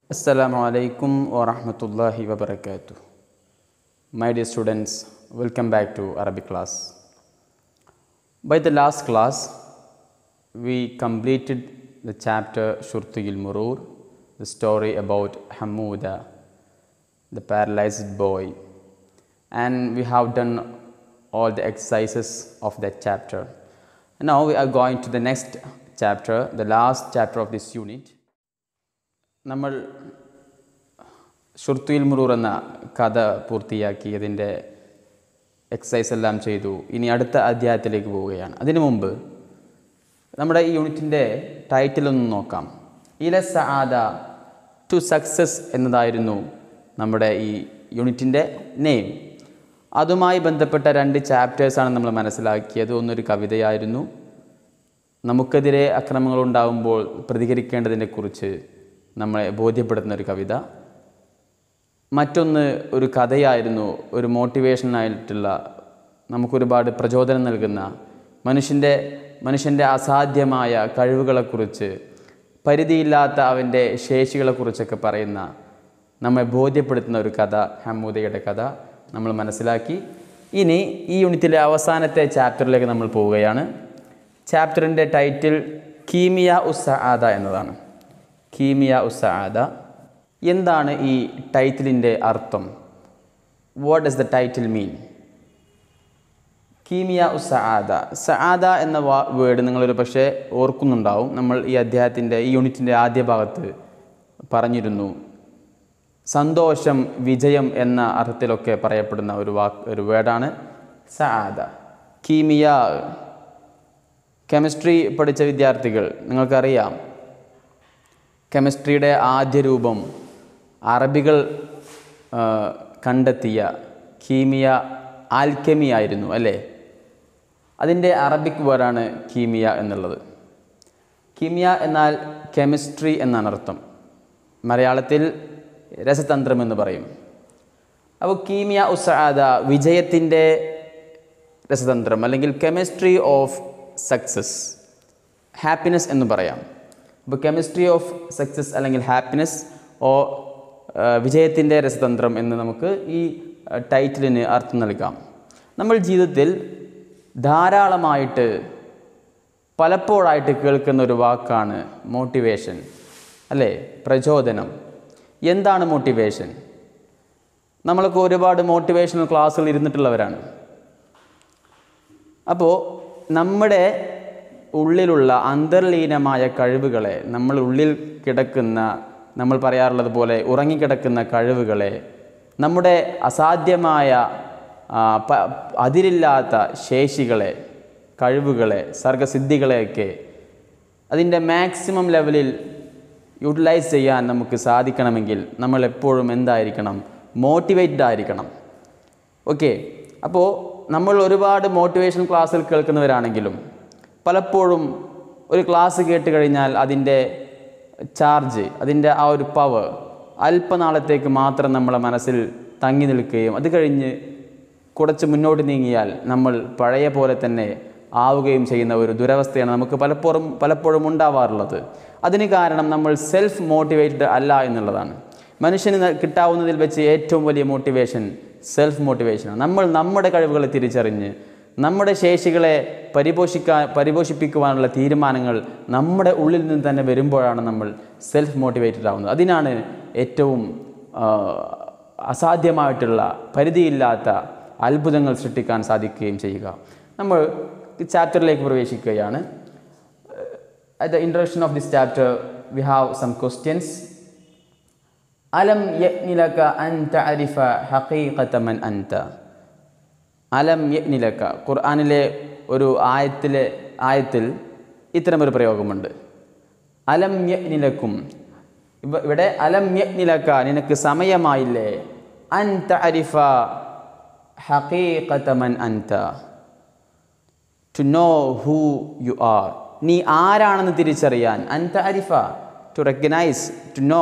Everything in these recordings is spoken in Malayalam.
Assalamu alaikum wa rahmatullahi wa barakatuh. My dear students, welcome back to Arabic class. By the last class, we completed the chapter Shurtiyul Murur, the story about Hamuda, the paralyzed boy, and we have done all the exercises of that chapter. And now we are going to the next chapter, the last chapter of this unit. നമ്മൾ ഷുർത്തുൽ മുറൂർ എന്ന കഥ പൂർത്തിയാക്കി അതിൻ്റെ എക്സസൈസ് എല്ലാം ചെയ്തു. ഇനി അടുത്ത അധ്യായത്തിലേക്ക് പോവുകയാണ്. അതിനു മുമ്പ് നമ്മുടെ ഈ യൂണിറ്റിൻ്റെ ടൈറ്റിലൊന്ന് നോക്കാം. ഇല സആദ ടു സക്സസ് എന്നതായിരുന്നു നമ്മുടെ ഈ യൂണിറ്റിൻ്റെ നെയിം. അതുമായി ബന്ധപ്പെട്ട രണ്ട് ചാപ്റ്റേഴ്സാണ് നമ്മൾ മനസ്സിലാക്കിയത്. ഒന്നൊരു കവിതയായിരുന്നു, നമുക്കെതിരെ അക്രമങ്ങളുണ്ടാകുമ്പോൾ പ്രതികരിക്കേണ്ടതിനെക്കുറിച്ച് നമ്മളെ ബോധ്യപ്പെടുത്തുന്ന ഒരു കവിത. മറ്റൊന്ന് ഒരു കഥയായിരുന്നു, ഒരു മോട്ടിവേഷനായിട്ടുള്ള, നമുക്കൊരുപാട് പ്രചോദനം നൽകുന്ന, മനുഷ്യൻ്റെ അസാധ്യമായ കഴിവുകളെക്കുറിച്ച്, പരിധിയില്ലാത്ത അവൻ്റെ ശേഷികളെക്കുറിച്ചൊക്കെ പറയുന്ന, നമ്മെ ബോധ്യപ്പെടുത്തുന്ന ഒരു കഥ, ഹമൂദയുടെ കഥ നമ്മൾ മനസ്സിലാക്കി. ഇനി ഈ യൂണിറ്റിലെ അവസാനത്തെ ചാപ്റ്ററിലേക്ക് നമ്മൾ പോവുകയാണ്. ചാപ്റ്ററിൻ്റെ ടൈറ്റിൽ കീമിയാ ഉസ്സആദ എന്നതാണ്. കീമിയാ ഉസ്സആദ. എന്താണ് ഈ ടൈറ്റിലിൻ്റെ അർത്ഥം? What does the title mean? കീമിയാ ഉസ്സആദ. സആദ എന്ന വേർഡ് നിങ്ങളൊരു പക്ഷേ ഓർക്കുന്നുണ്ടാവും. നമ്മൾ ഈ അധ്യായത്തിൻ്റെ ഈ യൂണിറ്റിൻ്റെ ആദ്യ ഭാഗത്ത് പറഞ്ഞിരുന്നു. സന്തോഷം, വിജയം എന്ന അർത്ഥത്തിലൊക്കെ പറയപ്പെടുന്ന ഒരു വേർഡാണ് സആദ. കീമിയാ. കെമിസ്ട്രി പഠിച്ച വിദ്യാർത്ഥികൾ, നിങ്ങൾക്കറിയാം കെമിസ്ട്രിയുടെ ആദ്യ രൂപം അറബികൾ കണ്ടെത്തിയ കീമിയ, ആൽക്കെമി ആയിരുന്നു അല്ലേ? അതിൻ്റെ അറബിക് വേർഡാണ് കീമിയ എന്നുള്ളത്. കീമിയ എന്നാൽ കെമിസ്ട്രി എന്നാണ് അർത്ഥം. മലയാളത്തിൽ രസതന്ത്രം എന്ന് പറയും. അപ്പോൾ കീമിയ ഉസ്സആദ, വിജയത്തിൻ്റെ രസതന്ത്രം, അല്ലെങ്കിൽ കെമിസ്ട്രി ഓഫ് സക്സസ്, ഹാപ്പിനെസ് എന്ന് പറയാം. അപ്പോൾ കെമിസ്ട്രി ഓഫ് സക്സസ് അല്ലെങ്കിൽ ഹാപ്പിനെസ് ഓ വിജയത്തിൻ്റെ രസതന്ത്രം എന്ന് നമുക്ക് ഈ ടൈറ്റിലിന് അർത്ഥം നൽകാം. നമ്മൾ ജീവിതത്തിൽ ധാരാളമായിട്ട് പലപ്പോഴായിട്ട് കേൾക്കുന്ന ഒരു വാക്കാണ് മോട്ടിവേഷൻ അല്ലേ? പ്രചോദനം. എന്താണ് മോട്ടിവേഷൻ? നമ്മളൊക്കെ ഒരുപാട് മോട്ടിവേഷണൽ ക്ലാസ്സുകൾ ഇരുന്നിട്ടുള്ളവരാണ്. അപ്പോൾ നമ്മുടെ ഉള്ളിലുള്ള അന്തർലീനമായ കഴിവുകളെ, നമ്മൾ ഉള്ളിൽ കിടക്കുന്ന, നമ്മൾ പറയാറുള്ളത് പോലെ ഉറങ്ങിക്കിടക്കുന്ന കഴിവുകളെ, നമ്മുടെ അസാധ്യമായ അതിരില്ലാത്ത ശേഷികളെ, കഴിവുകളെ, സർഗസിദ്ധികളെയൊക്കെ അതിൻ്റെ മാക്സിമം ലെവലിൽ യൂട്ടിലൈസ് ചെയ്യാൻ നമുക്ക് സാധിക്കണമെങ്കിൽ നമ്മൾ എപ്പോഴും എന്തായിരിക്കണം? മോട്ടിവേറ്റഡ് ആയിരിക്കണം. ഓക്കെ. അപ്പോൾ നമ്മൾ ഒരുപാട് മോട്ടിവേഷൻ ക്ലാസ്സിൽ കേൾക്കുന്നവരാണെങ്കിലും പലപ്പോഴും ഒരു ക്ലാസ് കേട്ട് കഴിഞ്ഞാൽ അതിൻ്റെ ചാർജ്, അതിൻ്റെ ആ ഒരു പവർ അല്പനാളത്തേക്ക് മാത്രം നമ്മളെ മനസ്സിൽ തങ്ങി നിൽക്കുകയും അത് കഴിഞ്ഞ് കുറച്ച് മുന്നോട്ട് നീങ്ങിയാൽ നമ്മൾ പഴയ പോലെ തന്നെ ആവുകയും ചെയ്യുന്ന ഒരു ദുരവസ്ഥയാണ് നമുക്ക് പലപ്പോഴും ഉണ്ടാവാറുള്ളത്. അതിന് കാരണം നമ്മൾ സെൽഫ് മോട്ടിവേറ്റഡ് അല്ല എന്നുള്ളതാണ്. മനുഷ്യന് കിട്ടാവുന്നതിൽ വെച്ച് ഏറ്റവും വലിയ മോട്ടിവേഷൻ സെൽഫ് മോട്ടിവേഷനാണ്. നമ്മൾ നമ്മുടെ കഴിവുകളെ തിരിച്ചറിഞ്ഞ് നമ്മുടെ ശേഷികളെ പരിപോഷിപ്പിക്കുവാനുള്ള തീരുമാനങ്ങൾ നമ്മുടെ ഉള്ളിൽ നിന്ന് തന്നെ വരുമ്പോഴാണ് നമ്മൾ സെൽഫ് മോട്ടിവേറ്റഡ് ആവുന്നത്. അതിനാണ് ഏറ്റവും അസാധ്യമായിട്ടുള്ള, പരിധിയില്ലാത്ത അത്ഭുതങ്ങൾ സൃഷ്ടിക്കാൻ സാധിക്കുകയും ചെയ്യുക. നമ്മൾ ചാപ്റ്ററിലേക്ക് പ്രവേശിക്കുകയാണ്. At the introduction of this chapter, we have some questions. അലം യഅ്നിലക അൻ തഅരിഫ ഹഖീഖത മൻ അൻത. അലം യഅ്നിലക, ഖുർആനിലെ ഒരു ആയത്തിൽ ഇത്തരമൊരു പ്രയോഗമുണ്ട്. അലം യഅ്നിലക്കും. ഇവിടെ അലം യഅ്നിലക, നിനക്ക് സമയമായില്ലേ? അൻ തഅരിഫ ഹഖീഖത മൻ അൻത, to know who you are, നീ ആരാണെന്ന് തിരിച്ചറിയാൻ. അൻ തഅരിഫ, ടു റെക്കഗ്നൈസ്, ടു നോ.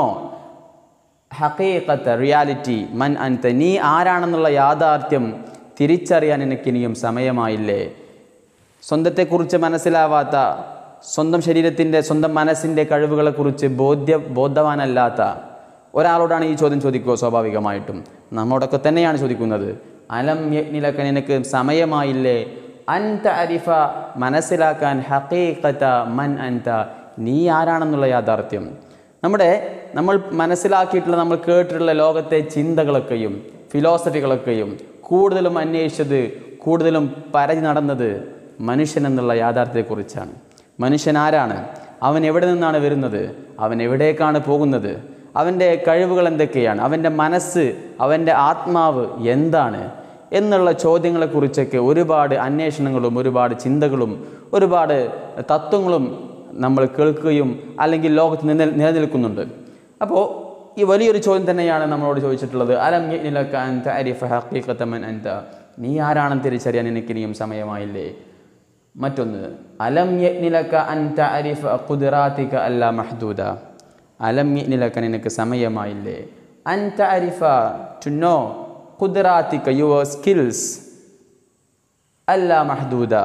ഹഖീഖത, റിയാലിറ്റി. മൻ അൻത, നീ ആരാണെന്നുള്ള യാഥാർത്ഥ്യം തിരിച്ചറിയാൻ എനിക്കിനിയും സമയമായില്ലേ? സ്വന്തത്തെക്കുറിച്ച് മനസ്സിലാവാത്ത, സ്വന്തം ശരീരത്തിൻ്റെ, സ്വന്തം മനസ്സിൻ്റെ കഴിവുകളെക്കുറിച്ച് ബോധവാനല്ലാത്ത ഒരാളോടാണ് ഈ ചോദ്യം ചോദിക്കുക, സ്വാഭാവികമായിട്ടും നമ്മോടൊക്കെ തന്നെയാണ് ചോദിക്കുന്നത്. അലം യഅ്നിലക, നിനക്ക് സമയമായില്ലേ, അൻ തഅരിഫ, മനസ്സിലാക്കാൻ, ഹഖീഖത മൻ അൻത, നീ ആരാണെന്നുള്ള യാഥാർത്ഥ്യം. നമ്മൾ മനസ്സിലാക്കിയിട്ടുള്ള, നമ്മൾ കേട്ടിട്ടുള്ള ലോകത്തെ ചിന്തകളൊക്കെയും ഫിലോസഫികളൊക്കെയും കൂടുതലും അന്വേഷിച്ചത്, കൂടുതലും പരതി നടന്നത് മനുഷ്യൻ എന്നുള്ള യാഥാർത്ഥ്യത്തെക്കുറിച്ചാണ്. മനുഷ്യൻ ആരാണ്, അവൻ എവിടെ നിന്നാണ് വരുന്നത്, അവൻ എവിടേക്കാണ് പോകുന്നത്, അവൻ്റെ കഴിവുകൾ എന്തൊക്കെയാണ്, അവൻ്റെ മനസ്സ്, അവൻ്റെ ആത്മാവ് എന്താണ് എന്നുള്ള ചോദ്യങ്ങളെക്കുറിച്ചൊക്കെ ഒരുപാട് അന്വേഷണങ്ങളും ഒരുപാട് ചിന്തകളും ഒരുപാട് തത്വങ്ങളും നമ്മൾ കേൾക്കുകയും അല്ലെങ്കിൽ ലോകത്ത് നിലനിൽക്കുന്നുണ്ട്. അപ്പോൾ ഈ വലിയൊരു ചോദ്യം തന്നെയാണ് നമ്മളോട് ചോദിച്ചിട്ടുള്ളത്. അലം യഅ്നിലക അൻ തഅരിഫ ഹഖീഖത മൻ അൻത, നീ ആരാണെന്ന് തിരിച്ചറിയാൻ എനിക്കിനിയും സമയമായില്ലേ. മറ്റൊന്ന്, അലം യഅ്നിലക അൻ തഅരിഫ ഖുദ്റാതിക അല്ലാ മഹ്ദൂദ, അലം യഅ്നിലക, നിനക്ക് സമയമായില്ലേ, അൻ തഅരിഫ, ടു നോ, ഖുദ്റാതിക, യുവർ സ്കിൽസ്, അല്ലാ മഹ്ദൂദ,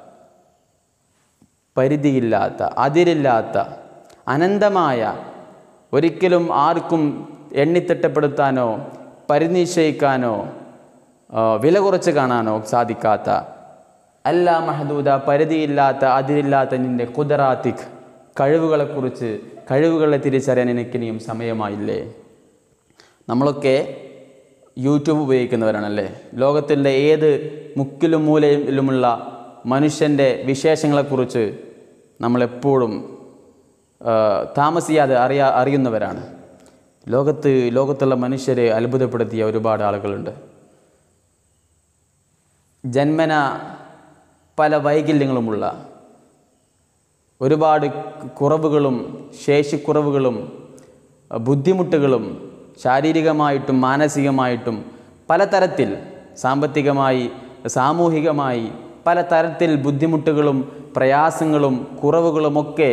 പരിധിയില്ലാത്ത, അതിരില്ലാത്ത, അനന്തമായ, ഒരിക്കലും ആർക്കും എണ്ണിത്തിട്ടപ്പെടുത്താനോ പരിനിശ്ചയിക്കാനോ വില കുറച്ച് കാണാനോ സാധിക്കാത്ത, അല്ലാ മഹദൂദ, പരിധിയില്ലാത്ത, അതിരില്ലാത്ത നിൻ്റെ ഖുദ്റാതിക്, കഴിവുകളെക്കുറിച്ച്, കഴിവുകളെ തിരിച്ചറിയാൻ എനിക്കിനിയും സമയമായില്ലേ. നമ്മളൊക്കെ യൂട്യൂബ് ഉപയോഗിക്കുന്നവരാണല്ലേ. ലോകത്തിൻ്റെ ഏത് മുക്കിലും മൂലയിലുമുള്ള മനുഷ്യൻ്റെ വിശേഷങ്ങളെക്കുറിച്ച് നമ്മളെപ്പോഴും താമസിയാതെ അറിയുന്നവരാണ്. ലോകത്തുള്ള മനുഷ്യരെ അത്ഭുതപ്പെടുത്തിയ ഒരുപാട് ആളുകളുണ്ട്. ജന്മന പല വൈകല്യങ്ങളുമുള്ള, ഒരുപാട് കുറവുകളും ശേഷിക്കുറവുകളും ബുദ്ധിമുട്ടുകളും ശാരീരികമായിട്ടും മാനസികമായിട്ടും പലതരത്തിൽ, സാമ്പത്തികമായി സാമൂഹികമായി പലതരത്തിൽ ബുദ്ധിമുട്ടുകളും പ്രയാസങ്ങളും കുറവുകളുമൊക്കെ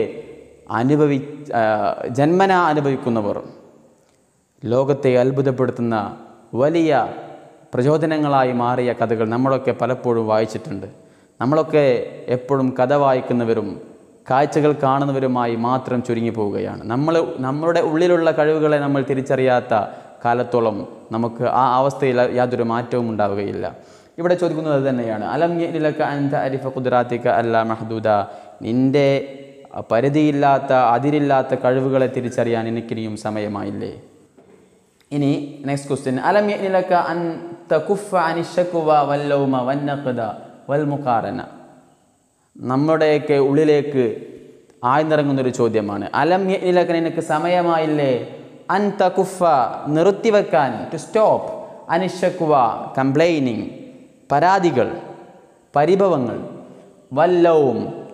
ജന്മന അനുഭവിക്കുന്നവർ, ലോകത്തെ അത്ഭുതപ്പെടുത്തുന്ന വലിയ പ്രചോദനങ്ങളായി മാറിയ കഥകൾ നമ്മളൊക്കെ പലപ്പോഴും വായിച്ചിട്ടുണ്ട്. നമ്മളൊക്കെ എപ്പോഴും കഥ വായിക്കുന്നവരും കാഴ്ചകൾ കാണുന്നവരുമായി മാത്രം ചുരുങ്ങി പോവുകയാണ്. നമ്മളുടെ ഉള്ളിലുള്ള കഴിവുകളെ നമ്മൾ തിരിച്ചറിയാത്ത കാലത്തോളം നമുക്ക് ആ അവസ്ഥയിൽ യാതൊരു മാറ്റവും ഉണ്ടാവുകയില്ല. ഇവിടെ ചോദിക്കുന്നത് അത് തന്നെയാണ്. അലം യഅ്നിലക അൻ തഅരിഫ ഖുദ്റാതിക അല്ലാ മഹ്ദൂദ, നിൻ്റെ പരിധിയില്ലാത്ത, അതിരില്ലാത്ത കഴിവുകളെ തിരിച്ചറിയാൻ എനിക്കിനിയും സമയമായില്ലേ. ഇനി നെക്സ്റ്റ് ക്വസ്റ്റ്യൻ, അലം യഅ്നിലക അൻ തകുഫ അനി ശക്വ വല്ലൗമ വന്നഖദ വൽ മുഖാറന. നമ്മുടെയൊക്കെ ഉള്ളിലേക്ക് ആഴ്ന്നിറങ്ങുന്നൊരു ചോദ്യമാണ്. അലം യഅ്നിലക, നിനക്ക് സമയമായില്ലേ, അൻ തകുഫ, നിർത്തിവെക്കാൻ, ടു സ്റ്റോപ്പ്, അനി ശക്വ, കംപ്ലൈനിങ്, പരാതികൾ, പരിഭവങ്ങൾ, വല്ലൗം,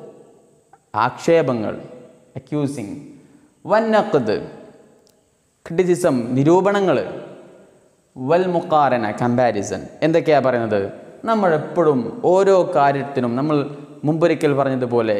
ആക്ഷേപങ്ങൾ, അക്യൂസിങ്, വന്നഖദ്, ക്രിറ്റിസിസം, നിരൂപണങ്ങൾ, വൽ മുഖാറന, കമ്പാരിസൺ. എന്തൊക്കെയാണ് പറയുന്നത്? നമ്മളെപ്പോഴും ഓരോ കാര്യത്തിനും, നമ്മൾ മുമ്പൊരിക്കൽ പറഞ്ഞതുപോലെ,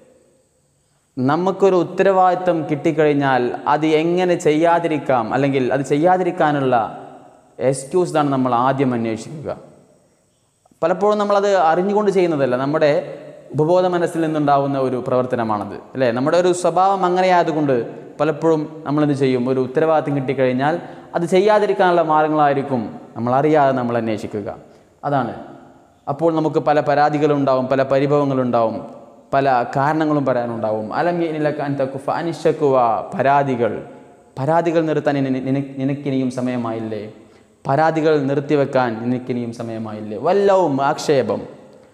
നമുക്കൊരു ഉത്തരവാദിത്വം കിട്ടിക്കഴിഞ്ഞാൽ അത് എങ്ങനെ ചെയ്യാതിരിക്കാം, അല്ലെങ്കിൽ അത് ചെയ്യാതിരിക്കാനുള്ള എക്സ്ക്യൂസാണ് നമ്മൾ ആദ്യം അന്വേഷിക്കുക. പലപ്പോഴും നമ്മളത് അറിഞ്ഞുകൊണ്ട് ചെയ്യുന്നതല്ല, നമ്മുടെ ഉപബോധ മനസ്സിൽ നിന്നുണ്ടാവുന്ന ഒരു പ്രവർത്തനമാണത്, അല്ലേ? നമ്മുടെ ഒരു സ്വഭാവം അങ്ങനെയായതുകൊണ്ട് പലപ്പോഴും നമ്മളെന്ത് ചെയ്യും, ഒരു ഉത്തരവാദിത്വം കിട്ടിക്കഴിഞ്ഞാൽ അത് ചെയ്യാതിരിക്കാനുള്ള മാർഗങ്ങളായിരിക്കും നമ്മളറിയാതെ നമ്മൾ അന്വേഷിക്കുക. അതാണ്. അപ്പോൾ നമുക്ക് പല പരാതികളുണ്ടാവും, പല പരിഭവങ്ങളുണ്ടാവും, പല കാരണങ്ങളും പറയാനുണ്ടാവും. അലം യഅ്നിലക അൻ തകുഫ അനി ശക്വ, പരാതികൾ നിർത്താൻ നിനക്കിനിയും സമയമായില്ലേ, പരാതികൾ നിർത്തിവെക്കാൻ നിനക്കിനിയും സമയമായില്ലേ. വല്ലൗം, ആക്ഷേപം,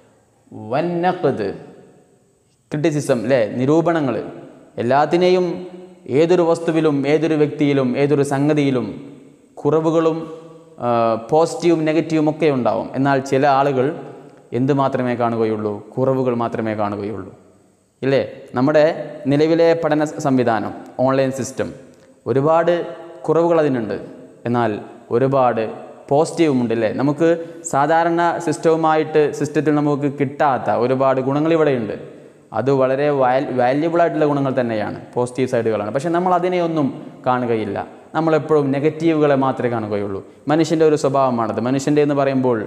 വന്നഖദ്, ക്രിറ്റിസിസം, അല്ലേ? നിരൂപണങ്ങൾ. എല്ലാത്തിനെയും, ഏതൊരു വസ്തുവിലും, ഏതൊരു വ്യക്തിയിലും, ഏതൊരു സംഗതിയിലും കുറവുകളും പോസിറ്റീവും നെഗറ്റീവും ഒക്കെ ഉണ്ടാവും. എന്നാൽ ചില ആളുകൾ എന്ത് മാത്രമേ കാണുകയുള്ളൂ? കുറവുകൾ മാത്രമേ കാണുകയുള്ളൂ, ഇല്ലേ? നമ്മുടെ നിലവിലെ പഠന സംവിധാനം, ഓൺലൈൻ സിസ്റ്റം, ഒരുപാട് കുറവുകൾ അതിനുണ്ട്, എന്നാൽ ഒരുപാട് പോസിറ്റീവും ഉണ്ട്, അല്ലേ? നമുക്ക് സാധാരണ സിസ്റ്റത്തിൽ നമുക്ക് കിട്ടാത്ത ഒരുപാട് ഗുണങ്ങൾ ഇവിടെയുണ്ട്. അത് വളരെ വാല്യുബിളായിട്ടുള്ള ഗുണങ്ങൾ തന്നെയാണ്, പോസിറ്റീവ് സൈഡുകളാണ്. പക്ഷേ നമ്മൾ അതിനെയൊന്നും കാണുകയില്ല. നമ്മളെപ്പോഴും നെഗറ്റീവുകളെ മാത്രമേ കാണുകയുള്ളൂ. മനുഷ്യൻ്റെ ഒരു സ്വഭാവമാണത്. മനുഷ്യൻ്റെ എന്ന് പറയുമ്പോൾ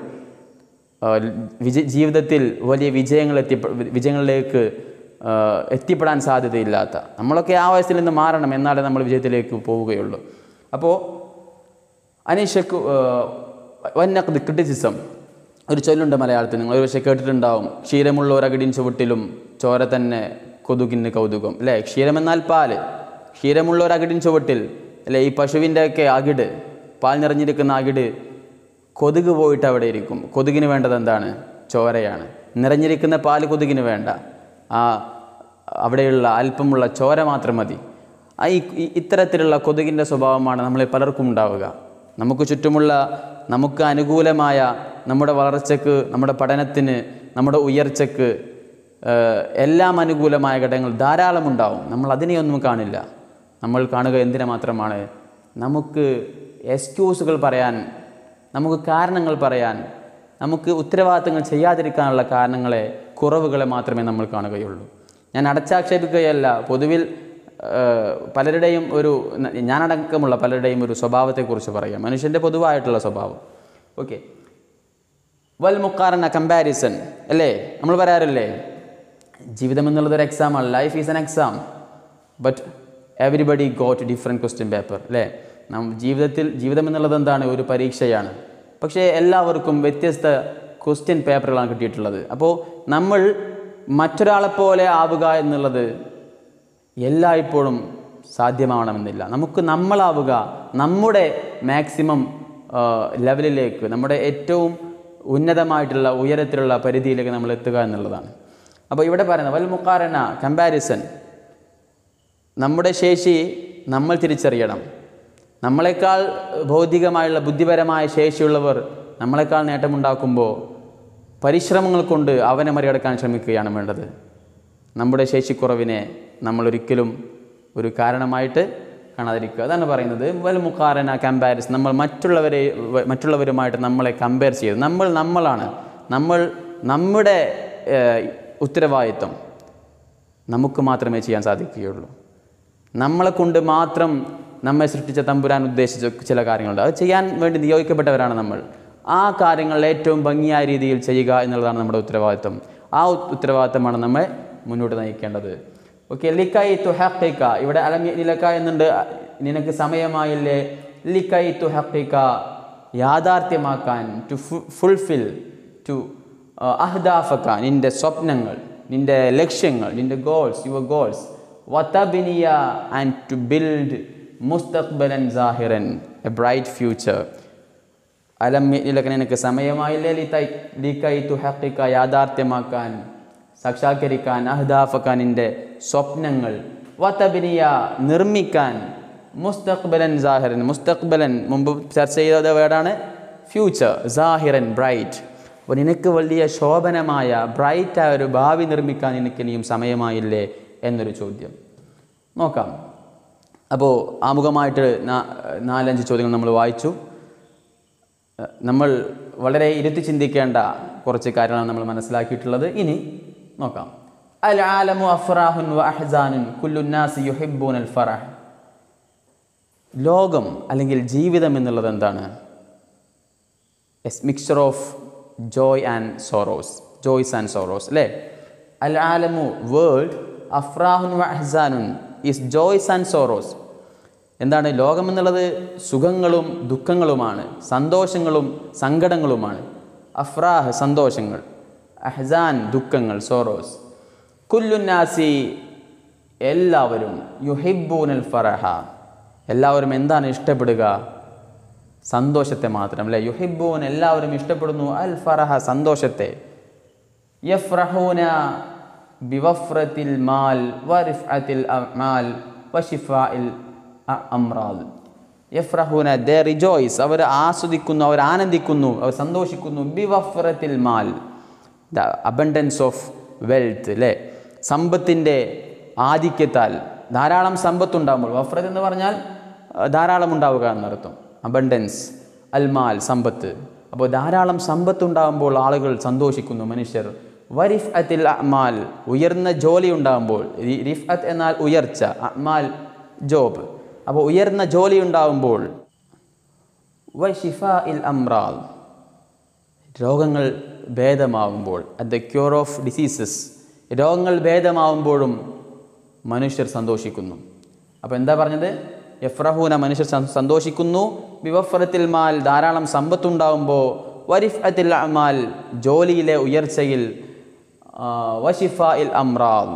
ജീവിതത്തിൽ വലിയ വിജയങ്ങളിലേക്ക് എത്തിപ്പെടാൻ സാധ്യതയില്ലാത്ത, നമ്മളൊക്കെ ആ വയസ്സിൽ നിന്ന് മാറണം, എന്നാലേ നമ്മൾ വിജയത്തിലേക്ക് പോവുകയുള്ളൂ. അപ്പോൾ അനീഷക്ക് വന്നക്കത് ക്രിറ്റിസിസം ഒരു ചൊല്ലുണ്ട് മലയാളത്തിൽ, നിങ്ങൾ ഒരു പക്ഷേ കേട്ടിട്ടുണ്ടാവും. ക്ഷീരമുള്ള ഒരകിടിൻ ചുവട്ടിലും ചോര തന്നെ കൊതുകിന് കൗതുകം, അല്ലേ? ക്ഷീരമെന്നാൽ പാല്. ക്ഷീരമുള്ള ഒരകിടിൻ ചുവട്ടിൽ, അല്ലേ? ഈ പശുവിൻ്റെ ഒക്കെ അകിട്, പാൽ നിറഞ്ഞിരിക്കുന്ന അകിട്, കൊതുക് പോയിട്ട് അവിടെ ഇരിക്കും. കൊതുകിന് വേണ്ടത് എന്താണ്? ചോരയാണ്. നിറഞ്ഞിരിക്കുന്ന പാല് കൊതുകിന് വേണ്ട, അവിടെയുള്ള അല്പമുള്ള ചോര മാത്രം മതി. ഇത്തരത്തിലുള്ള കൊതുകിൻ്റെ സ്വഭാവമാണ് നമ്മളിൽ പലർക്കും ഉണ്ടാവുക. നമുക്ക് ചുറ്റുമുള്ള, നമുക്ക് അനുകൂലമായ, നമ്മുടെ വളർച്ചയ്ക്ക്, നമ്മുടെ പഠനത്തിന്, നമ്മുടെ ഉയർച്ചയ്ക്ക് എല്ലാം അനുകൂലമായ ഘടകങ്ങൾ ധാരാളം ഉണ്ടാവും. നമ്മൾ അതിനെയൊന്നും കാണില്ല. നമ്മൾ കാണുക എന്തിനെ മാത്രമാണ്? നമുക്ക് എക്സ്ക്യൂസുകൾ പറയാൻ, നമുക്ക് കാരണങ്ങൾ പറയാൻ, നമുക്ക് ഉത്തരവാദിത്തങ്ങൾ ചെയ്യാതിരിക്കാനുള്ള കാരണങ്ങളെ, കുറവുകളെ മാത്രമേ നമ്മൾ കാണുകയുള്ളൂ. ഞാൻ അടച്ചാക്ഷേപിക്കുകയല്ല, പൊതുവിൽ പലരുടെയും ഒരു, ഞാനടക്കമുള്ള പലരുടെയും ഒരു സ്വഭാവത്തെക്കുറിച്ച് പറയാം, മനുഷ്യൻ്റെ പൊതുവായിട്ടുള്ള സ്വഭാവം. ഓക്കെ, വൽ മുഖാറന, കമ്പാരിസൺ, അല്ലേ? നമ്മൾ പറയാറില്ലേ, ജീവിതം എന്നുള്ളതൊരു എക്സാമാണ്, life is an exam, but everybody got different question paper, അല്ലേ? ജീവിതം എന്നുള്ളത് എന്താണ്? ഒരു പരീക്ഷയാണ്. പക്ഷേ എല്ലാവർക്കും വ്യത്യസ്ത ക്വസ്റ്റ്യൻ പേപ്പറുകളാണ് കിട്ടിയിട്ടുള്ളത്. അപ്പോൾ നമ്മൾ മറ്റൊരാളെപ്പോലെ ആവുക എന്നുള്ളത് എല്ലായ്പ്പോഴും സാധ്യമാവണമെന്നില്ല. നമുക്ക് നമ്മളാവുക, നമ്മുടെ മാക്സിമം ലെവലിലേക്ക്, നമ്മുടെ ഏറ്റവും ഉന്നതമായിട്ടുള്ള ഉയരത്തിലുള്ള പരിധിയിലേക്ക് നമ്മൾ എത്തുക എന്നുള്ളതാണ്. അപ്പോൾ ഇവിടെ പറയുന്നത് വൽ മുഖാറന, കമ്പാരിസൺ. നമ്മുടെ ശേഷി നമ്മൾ തിരിച്ചറിയണം. നമ്മളെക്കാൾ ഭൗതികമായുള്ള, ബുദ്ധിപരമായ ശേഷിയുള്ളവർ നമ്മളെക്കാൾ നേട്ടമുണ്ടാക്കുമ്പോൾ പരിശ്രമങ്ങൾ കൊണ്ട് അവനെ മറികടക്കാൻ ശ്രമിക്കുകയാണ് വേണ്ടത്. നമ്മുടെ ശേഷിക്കുറവിനെ നമ്മളൊരിക്കലും ഒരു കാരണമായിട്ട് കാണാതിരിക്കുക. അതാണ് പറയുന്നത് വൽ മുഖാറന, കമ്പാരിസൺ. നമ്മൾ മറ്റുള്ളവരുമായിട്ട് നമ്മളെ കമ്പയർ ചെയ്ത്, നമ്മളാണ്, നമ്മുടെ ഉത്തരവാദിത്വം നമുക്ക് മാത്രമേ ചെയ്യാൻ സാധിക്കുകയുള്ളൂ. നമ്മളെ കൊണ്ട് മാത്രം നമ്മെ സൃഷ്ടിച്ച തമ്പുരാൻ ഉദ്ദേശിച്ച ചില കാര്യങ്ങളുണ്ട്, അത് ചെയ്യാൻ വേണ്ടി നിയോഗിക്കപ്പെട്ടവരാണ് നമ്മൾ. ആ കാര്യങ്ങൾ ഏറ്റവും ഭംഗിയായ രീതിയിൽ ചെയ്യുക എന്നുള്ളതാണ് നമ്മുടെ ഉത്തരവാദിത്വം. ആ ഉത്തരവാദിത്വമാണ് നമ്മെ മുന്നോട്ട് നയിക്കേണ്ടത്. ഓക്കെ, ലിക്കായി തുഹഖിക, ഇവിടെ അലം യഅ്നിലക എന്നുണ്ട്, നിനക്ക് സമയമായില്ലേ. ലിക്കായി തുഹഖിക, യാഥാർത്ഥ്യമാക്കാൻ, ടു ഫുൾഫിൽ, ടു അഹ്ദാഫക, നിൻ്റെ സ്വപ്നങ്ങൾ, നിൻ്റെ ലക്ഷ്യങ്ങൾ, നിൻ്റെ ഗോൾസ്, യുവർ ഗോൾസ്. വതബ്നിയ, ആൻഡ് ടു ബിൽഡ് മുസ്തഖ്ബലൻ സാഹിറൻ, എ ബ്രൈറ്റ് ഫ്യൂച്ചർ. അലം യഅ്നിലക, നിനക്ക് സമയമായില്ലേ. ലിക്കായി തുഹഖിക, യാഥാർത്ഥ്യമാക്കാൻ, സാക്ഷാത്കരിക്കാൻ, അഹ്ദാഫക്കാൻ, നിൻ്റെ സ്വപ്നങ്ങൾ. വതബ്നിയ, നിർമ്മിക്കാൻ, മുസ്തഖ്ബലൻ സാഹിറൻ. മുസ്തഖ്ബലൻ മുമ്പ് ചർച്ച ചെയ്ത വേർഡാണ് ഫ്യൂച്ചർ. സാഹിറൻ, ബ്രൈറ്റ്. അപ്പോൾ നിനക്ക് വലിയ ശോഭനമായ, ബ്രൈറ്റായ ഒരു ഭാവി നിർമ്മിക്കാൻ നിനക്ക് ഇനിയും സമയമായില്ലേ എന്നൊരു ചോദ്യം നോക്കാം. അപ്പോൾ ആമുഖമായിട്ട് 4-5 ചോദ്യങ്ങൾ നമ്മൾ വായിച്ചു. നമ്മൾ വളരെ ഇരുത്തി ചിന്തിക്കേണ്ട കുറച്ച് കാര്യങ്ങളാണ് നമ്മൾ മനസ്സിലാക്കിയിട്ടുള്ളത്. ഇനി നോക്കാം. അൽ ആലമു അഫ്റാഹുൻ വ അഹ്സാനുൻ കുല്ലു നാസി യുഹിബ്ബൂനൽ ഫറഹ്. ലോകം അല്ലെങ്കിൽ ജീവിതം എന്നുള്ളത് എന്താണ്? Is mixture of joys and sorrows, അല്ലേ? അൽ ആലമു, വേൾഡ്, അഫ്റാഹുൻ വ അഹ്സാനുൻ ഈസ് ജോയ്സ് ആൻഡ് സോറോസ്. എന്താണ് ലോകം എന്നുള്ളത്? സുഖങ്ങളും ദുഃഖങ്ങളുമാണ്, സന്തോഷങ്ങളും സങ്കടങ്ങളുമാണ്. അഫ്രാഹ്, സന്തോഷങ്ങൾ, അഹ്സാൻ, ദുഃഖങ്ങൾ, സോറോസ്. കുല്ലുന്നാസി, എല്ലാവരും, യുഹിബ്ബൂനൽ ഫറഹ, എല്ലാവരും എന്താണ് ഇഷ്ടപ്പെടുക? സന്തോഷത്തെ മാത്രം, അല്ലേ? യുഹിബ്ബൂൻ, എല്ലാവരും ഇഷ്ടപ്പെടുന്നു, അൽ ഫറഹ, സന്തോഷത്തെ. യഫ്റഹൂന ബിവഫ്റത്തിൽ മാൽ വറിഫഅത്തിൽ അമാൽ വശിഫാഇൽ അംറാദ്. യഫ്റഹൂന, ദേ റിജോയ്സ്, അവർ ആസ്വദിക്കുന്നു, അവർ ആനന്ദിക്കുന്നു, അവർ സന്തോഷിക്കുന്നു. ബിവഫ്റത്തിൽ മാൽ, ദ അബണ്ടൻസ് ഓഫ് വെൽത്ത്, അല്ലേ? സമ്പത്തിൻ്റെ ആധിക്യത്താൽ, ധാരാളം സമ്പത്തുണ്ടാകുമ്പോൾ, വഫ്രത്ത് എന്ന് പറഞ്ഞാൽ ധാരാളം ഉണ്ടാവുക എന്നർത്ഥം. അബണ്ടൻസ്, അൽമാൽ, സമ്പത്ത്. അപ്പോൾ ധാരാളം സമ്പത്തുണ്ടാകുമ്പോൾ ആളുകൾ സന്തോഷിക്കുന്നു, മനുഷ്യർ. വരിഫഅത്തിൽ അമാൽ, ഉയർന്ന ജോലി ഉണ്ടാകുമ്പോൾ. റിഫഅത്ത് എന്നാൽ ഉയർച്ച, അമാൽ ജോബ്. അപ്പോൾ ഉയർന്ന ജോലി ഉണ്ടാകുമ്പോൾ. വശിഫാഇൽ അംറാദ്, രോഗങ്ങൾ ഭേദമാകുമ്പോൾ. At the cure of diseases, രോഗങ്ങൾ ഭേദമാവുമ്പോഴും മനുഷ്യർ സന്തോഷിക്കുന്നു. അപ്പോൾ എന്താ പറഞ്ഞത്? യഫ്രഹൂന മനുഷ്യർ സന്തോഷിക്കുന്നു, ബിവഫറത്തിൽ മാൽ ധാരാളം സമ്പത്തുണ്ടാകുമ്പോൾ, വരിഫഅത്തിൽ അമാൽ ജോലിയിലെ ഉയർച്ചയിൽ, വശിഫാഇൽ അംറാദ്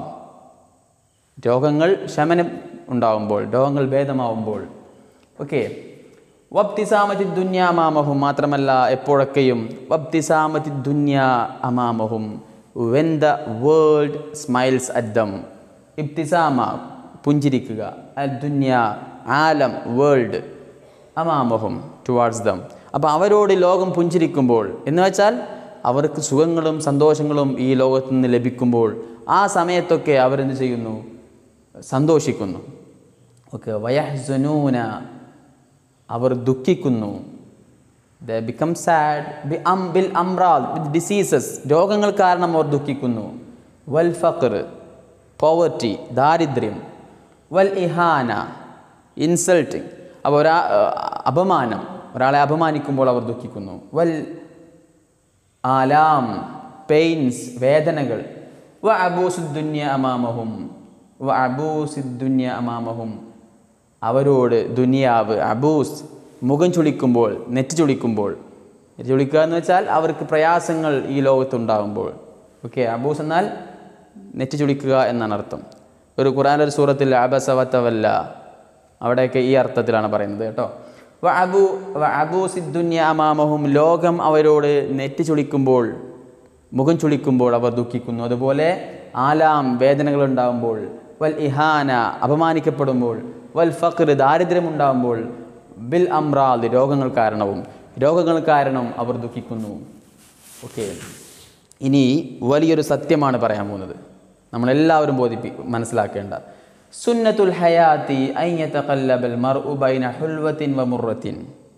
രോഗങ്ങൾ ശമനം ഉണ്ടാകുമ്പോൾ, രോഗങ്ങൾ ഭേദമാവുമ്പോൾ. ഓക്കെ. വബ്തിസാമത്തി ദുന്യ അമാമഹും, മാത്രമല്ല എപ്പോഴൊക്കെയും വബ്തിസാമത്തി ദുന്യ അമാമഹും, when the world smiles at them. ഇബ്തിസാമ പുഞ്ചിരിക്കുക, അൽ ദുന്യ ആലം വേൾഡ്, അമാമഹും ടുവാർഡ്സ് ദം. അപ്പോൾ അവരോട് ലോകം പുഞ്ചിരിക്കുമ്പോൾ എന്ന് വെച്ചാൽ അവർക്ക് സുഖങ്ങളും സന്തോഷങ്ങളും ഈ ലോകത്തു നിന്ന് ലഭിക്കുമ്പോൾ ആ സമയത്തൊക്കെ അവരെന്ത് ചെയ്യുന്നു? സന്തോഷിക്കുന്നു. ഓക്കെ. വയഹ്സനൂന, അവർ ദുഃഖിക്കുന്നു. ദേ ബിക്കം സാഡ് ബിൽ അംറാദ്, വിത്ത് ഡിസീസസ്, രോഗങ്ങൾ കാരണം അവർ ദുഃഖിക്കുന്നു. വൽ ഫഖർ, പോവർട്ടി, ദാരിദ്ര്യം. വൽ ഇഹാന, ഇൻസൾട്ടിങ്, അപ്പോൾ അപമാനം, ഒരാളെ അപമാനിക്കുമ്പോൾ അവർ ദുഃഖിക്കുന്നു. വൽ ആലാം, പെയിൻസ്, വേദനകൾ. വ അബൂസുദ്ദുന്യ അമാമഹും, വ അബൂസിദ്ദുന്യ അമാമഹും, അവരോട് ദുനിയാവ്, അബൂസ് മുഖം ചുളിക്കുമ്പോൾ, നെറ്റ് ചുളിക്കുമ്പോൾ. നെറ്റ് ചുളിക്കുക എന്ന് വെച്ചാൽ അവർക്ക് പ്രയാസങ്ങൾ ഈ ലോകത്തുണ്ടാകുമ്പോൾ. ഓക്കെ. അബൂസ് എന്നാൽ നെറ്റ് ചുളിക്കുക എന്നാണ് അർത്ഥം. ഒരു ഖുർആനിലെ ഒരു സൂറത്തിൽ അബസ വതവല്ല, അവിടെയൊക്കെ ഈ അർത്ഥത്തിലാണ് പറയുന്നത് കേട്ടോ. വ അബൂസിദ്ദുന്യ അമാമഹും, ലോകം അവരോട് നെറ്റ് ചുളിക്കുമ്പോൾ, മുഖം ചുളിക്കുമ്പോൾ അവർ ദുഃഖിക്കുന്നു. അതുപോലെ ആലാം, വേദനകൾ ഉണ്ടാകുമ്പോൾ. വൽ ഇഹാന, അപമാനിക്കപ്പെടുമ്പോൾ. വൽ ഫഖർ, ദാരിദ്ര്യമുണ്ടാകുമ്പോൾ. ബിൽ അംറാദ്, രോഗങ്ങൾ കാരണം അവർ ദുഃഖിക്കുന്നു. ഓക്കെ. ഇനി വലിയൊരു സത്യമാണ് പറയാൻ പോകുന്നത്, നമ്മളെല്ലാവരും മനസ്സിലാക്കേണ്ട. സുന്നത്തുൽ ഹയാത്തി അൻ യതഖല്ലബൽ മർഉ ബൈന ഹുൽവത്തിൻ വ മുർറത്തിൻ.